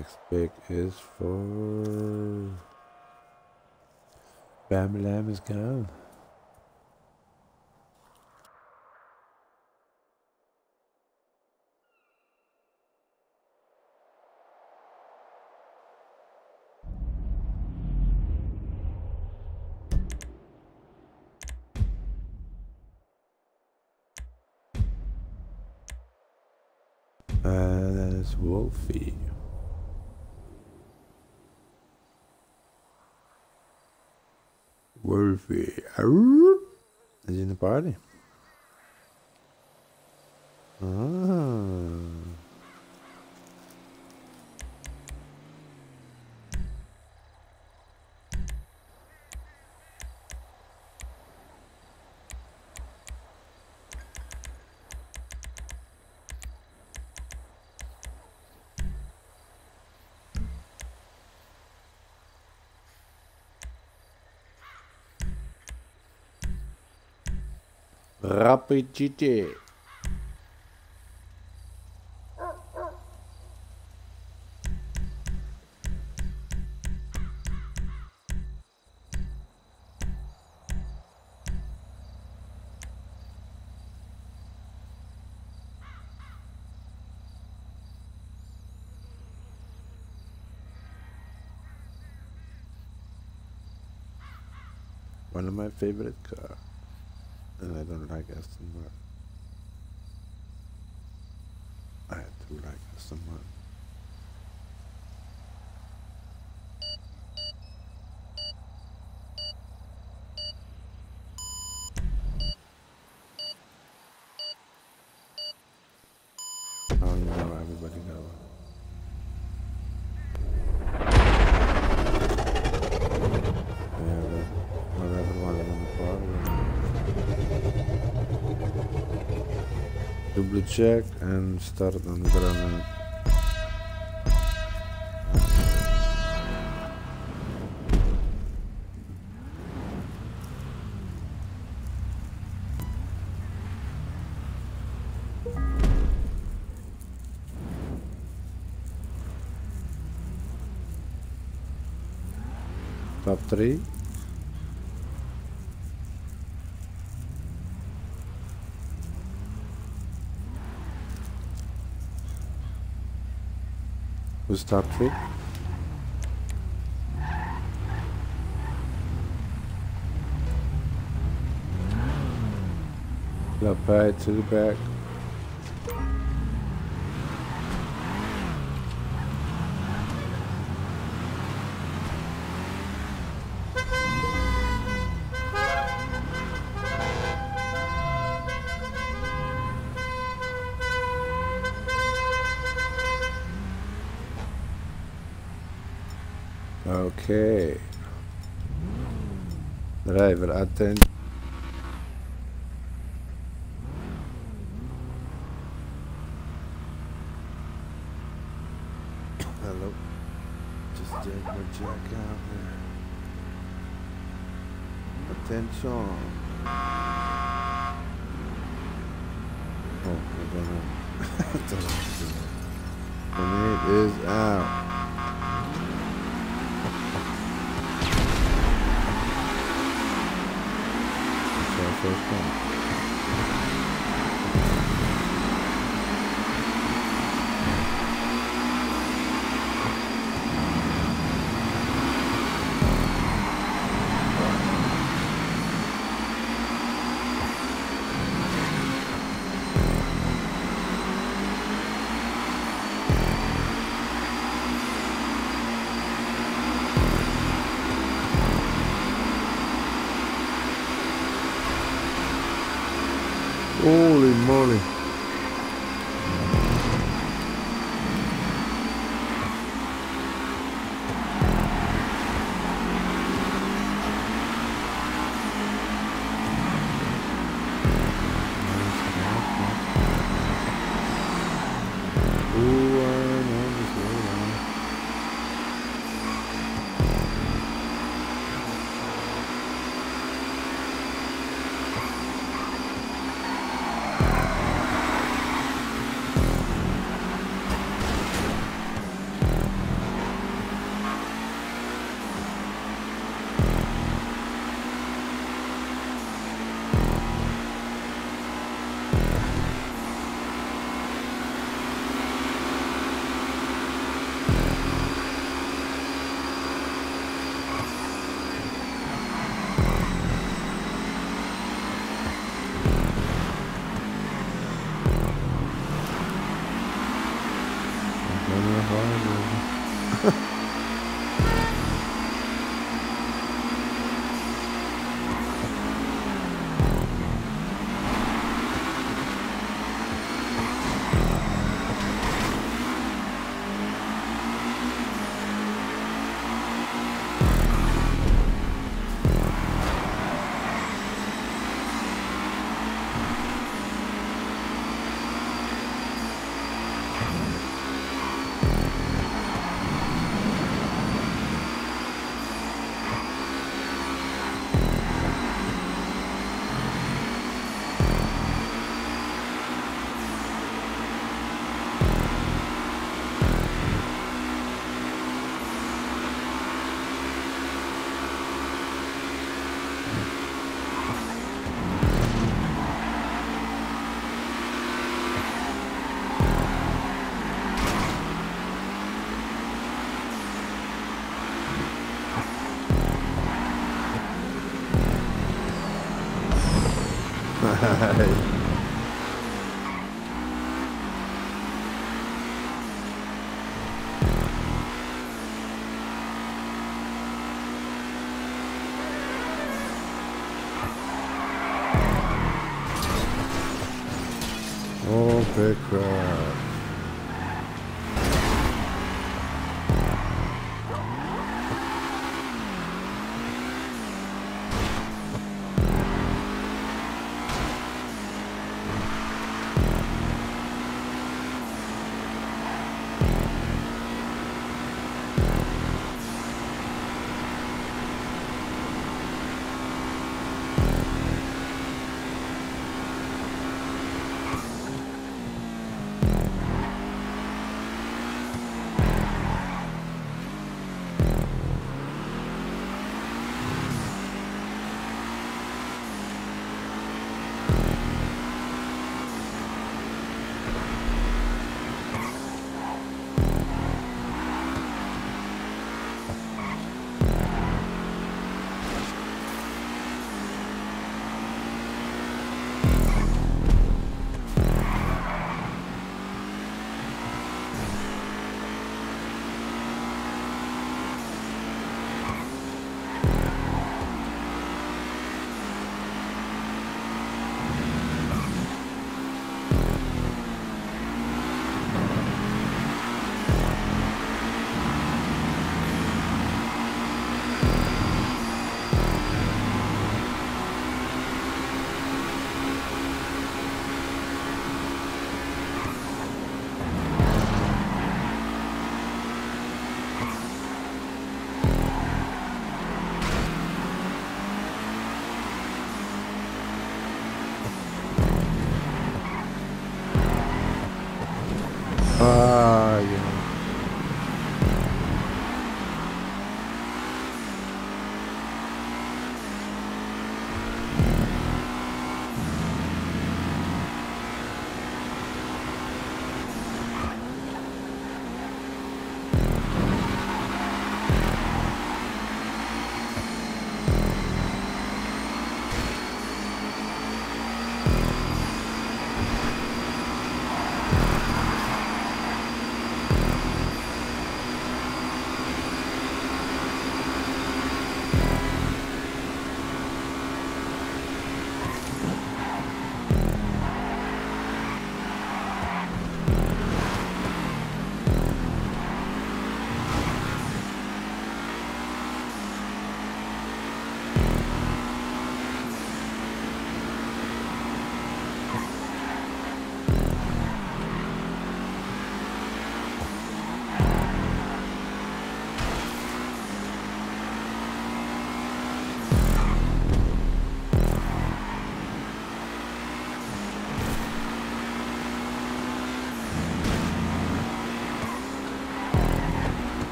Next pick is for Bam Lam is gone. That's Wolfie. Wolfie. Is he in the party? Ah. Rapidity. One of my favorite cars. And I don't like Aston Martin. I do like Aston Martin. Oh, you know, everybody got one. Yeah, but whatever one of them party. Double check and start on granite. Top 3. Who's top 3? Left pad to the back. Okay. Driver, attend. Hello. Just take my jack out there. Attention. Oh, we're gonna. Grenade is out. First one. Oh, big crap. Yeah.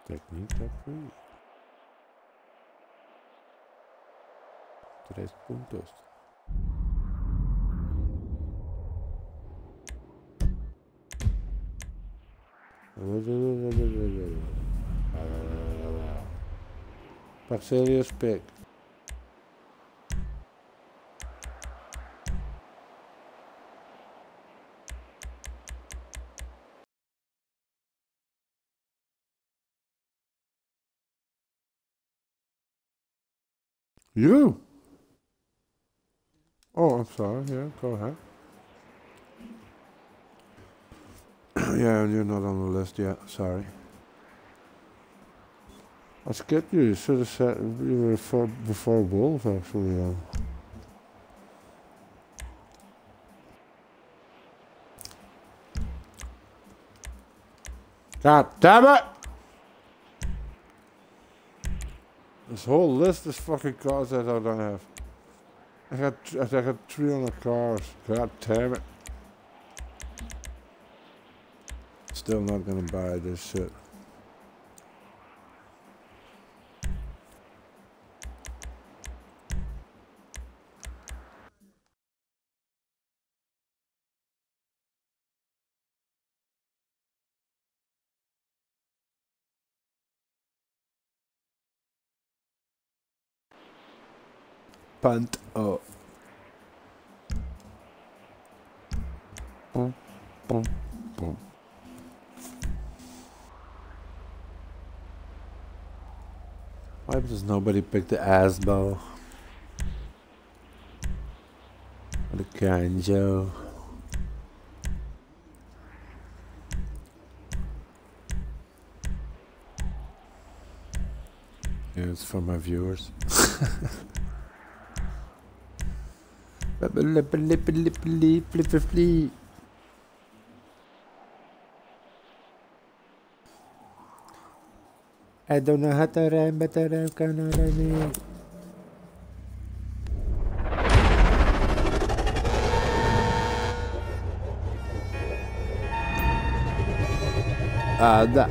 Technique top 3. 3 puntos. Paxelius pick. You? Oh, I'm sorry. Yeah, go ahead. Yeah, you're not on the list yet. Sorry. I skipped you. You should have said you were before Wolf, actually. God damn it! This whole list is fucking cars that I don't have. I got 300 cars. God damn it. Still not gonna buy this shit. Punt. Oh. Boom, boom, boom. Why does nobody pick the Asbo? Or the Kanjo? Yeah, it's for my viewers. I don't know how to rhyme, but I rhyme kind of rhyming. That.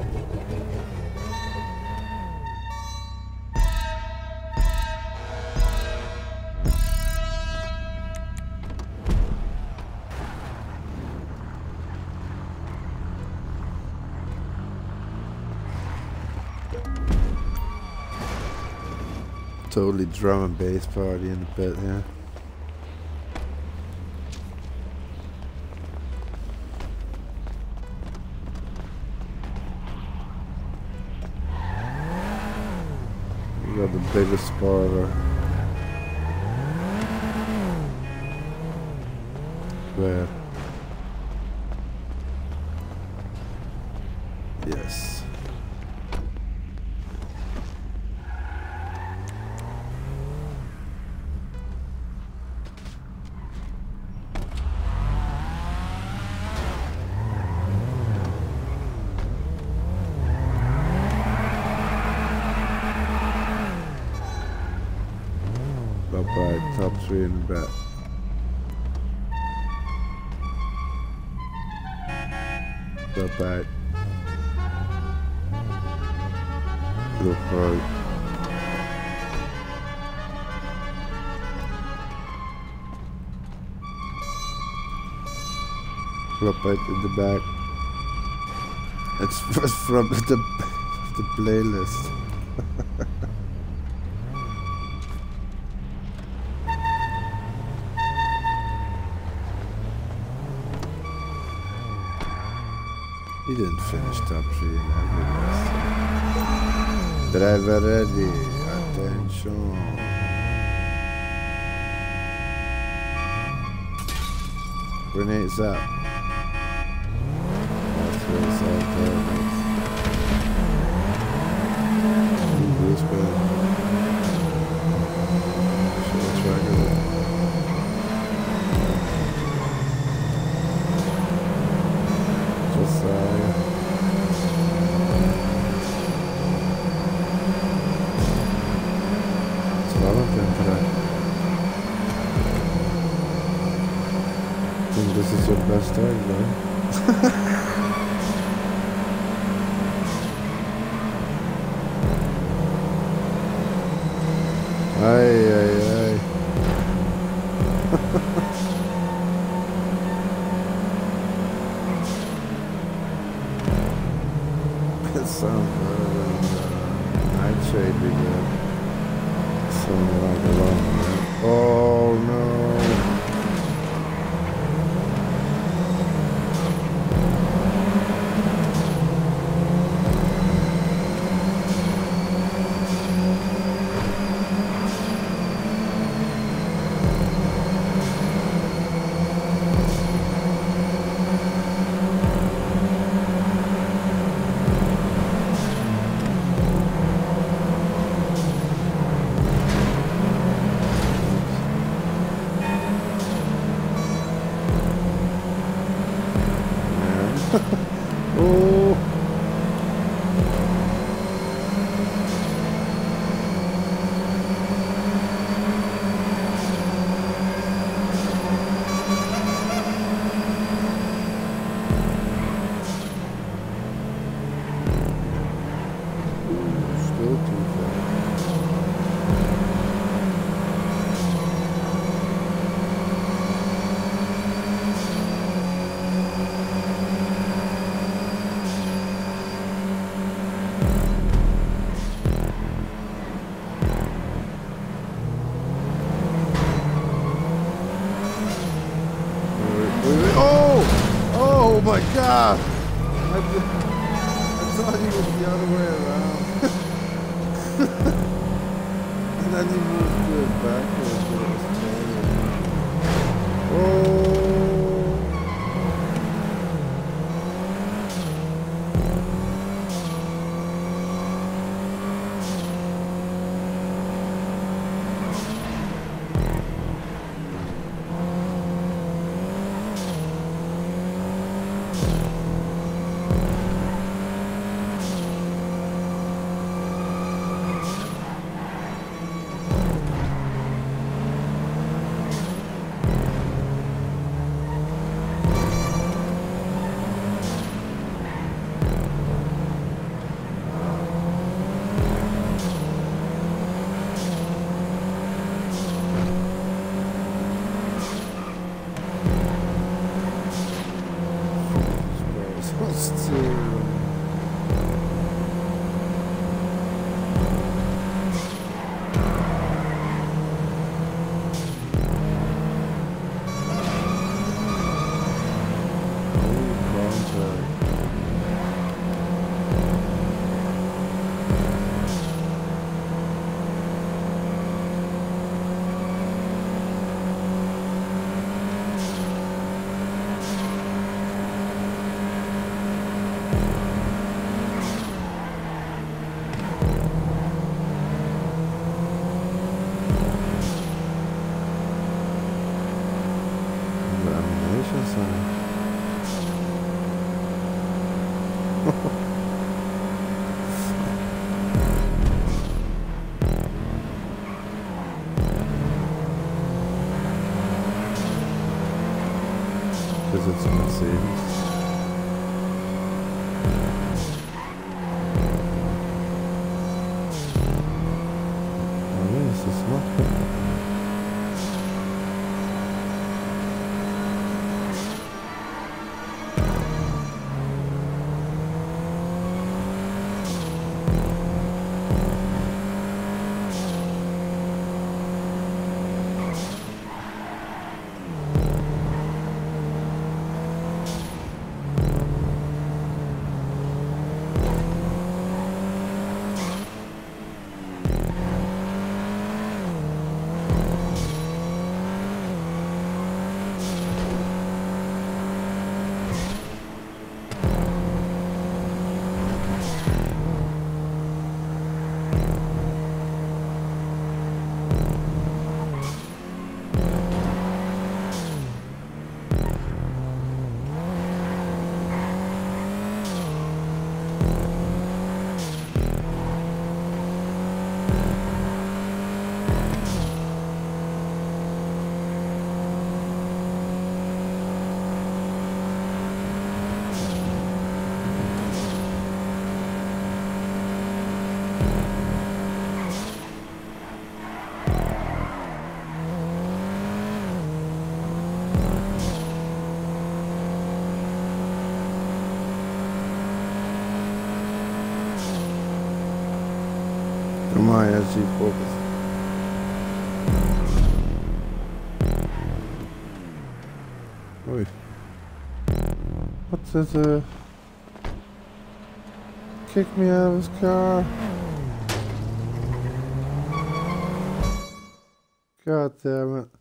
Totally drum and bass party in a bit, yeah. We got the biggest spoiler. Where? Yes. Bye-bye, top 3 in the back. Bye-bye. Look hard. Flop right in the back. It's from the playlist. He didn't finish top 3 in every list. Driver ready. Attention. Grenades up. That's what's up there. Blue spin. Short tracker. Just I think this is your best time, man. It sounds better than Nightshade we did. Something like alone, man. Oh no. Oh. Still too fast. Oh! Oh my God! I thought he was the other way around. And then he moved it backwards, but it was forward. Oh! Because it's a Mercedes. Oh yes, it's not good. Come on, SG, focus. Oi. What's this? Kick me out of his car. God damn it.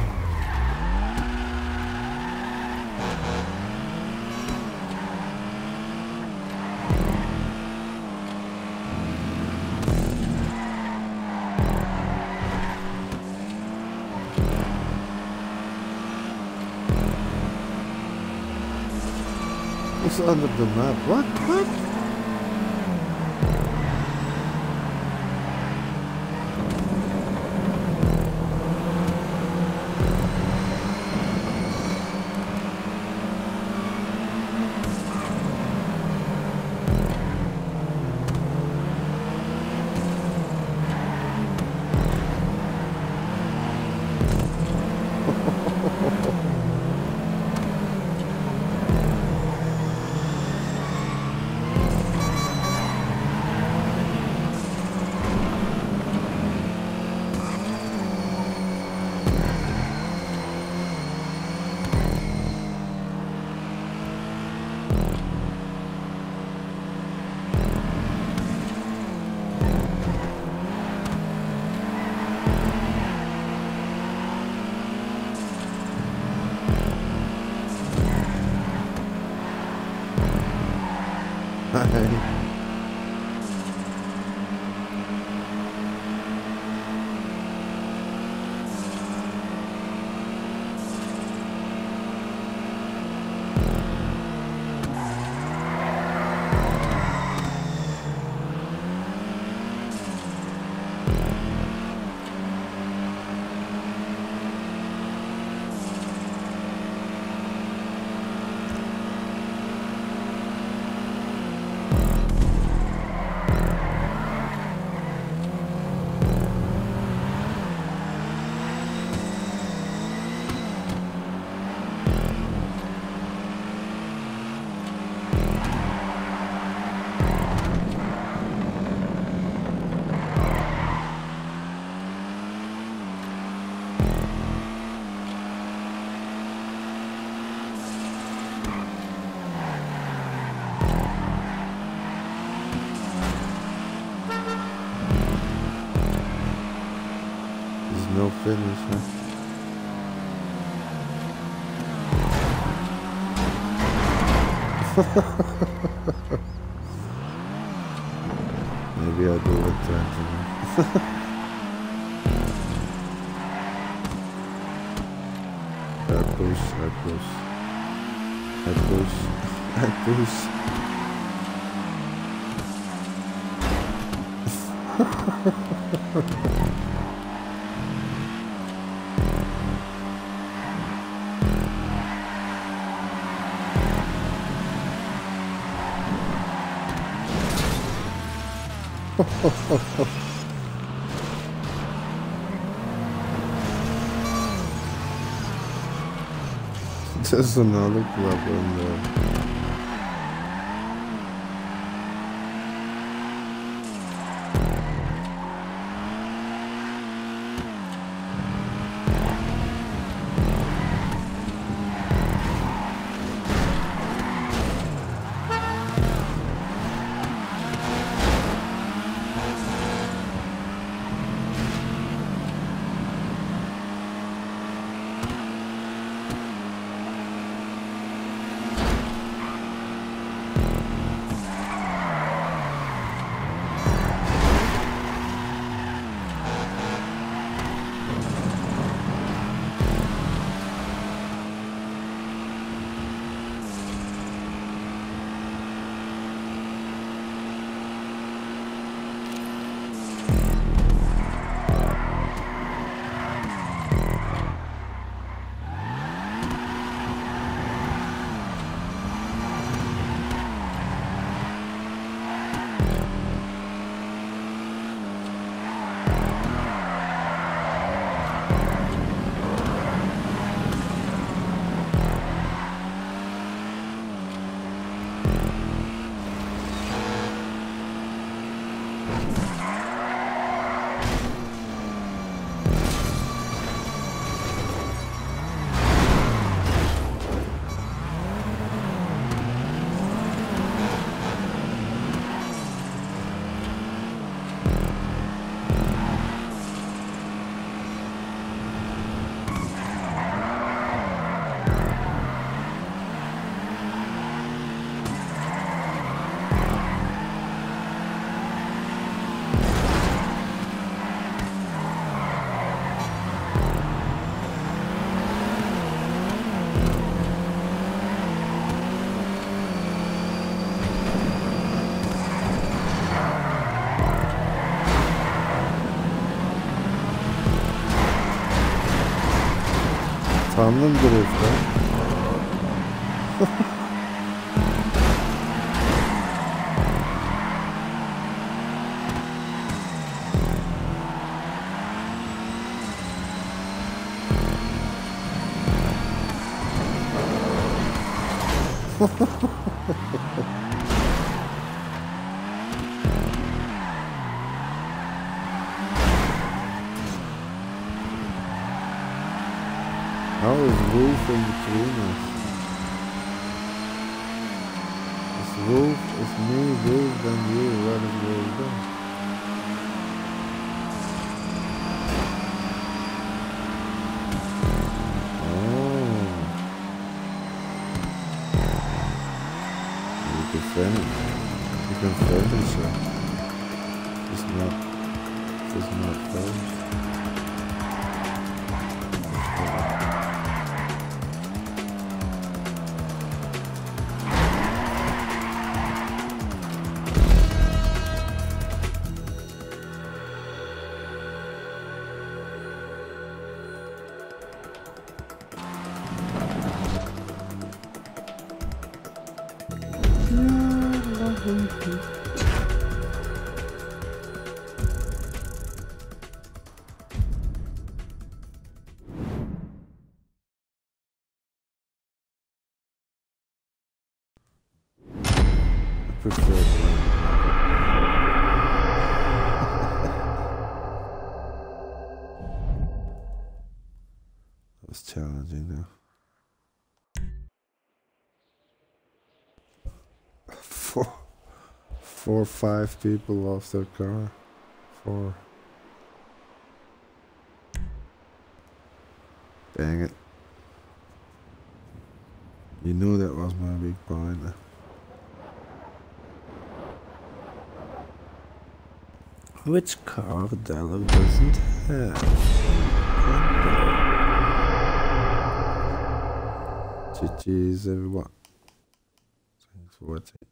It's under the map. What? What? No finish, huh? Maybe I'll do it tonight. I push, I push. I push, I push. There's another club in there. Kanlı drift ha. How is Wolf in between us? It's Wolf, it's me, Wolf, then you. Where does Wolf go? Oh. You can finish it. It's not first. I prefer it. That was challenging now. 4 or 5 people lost their car. 4. Dang it. You knew that was my big point. Which car Dello doesn't have? GG's everyone. Thanks for watching.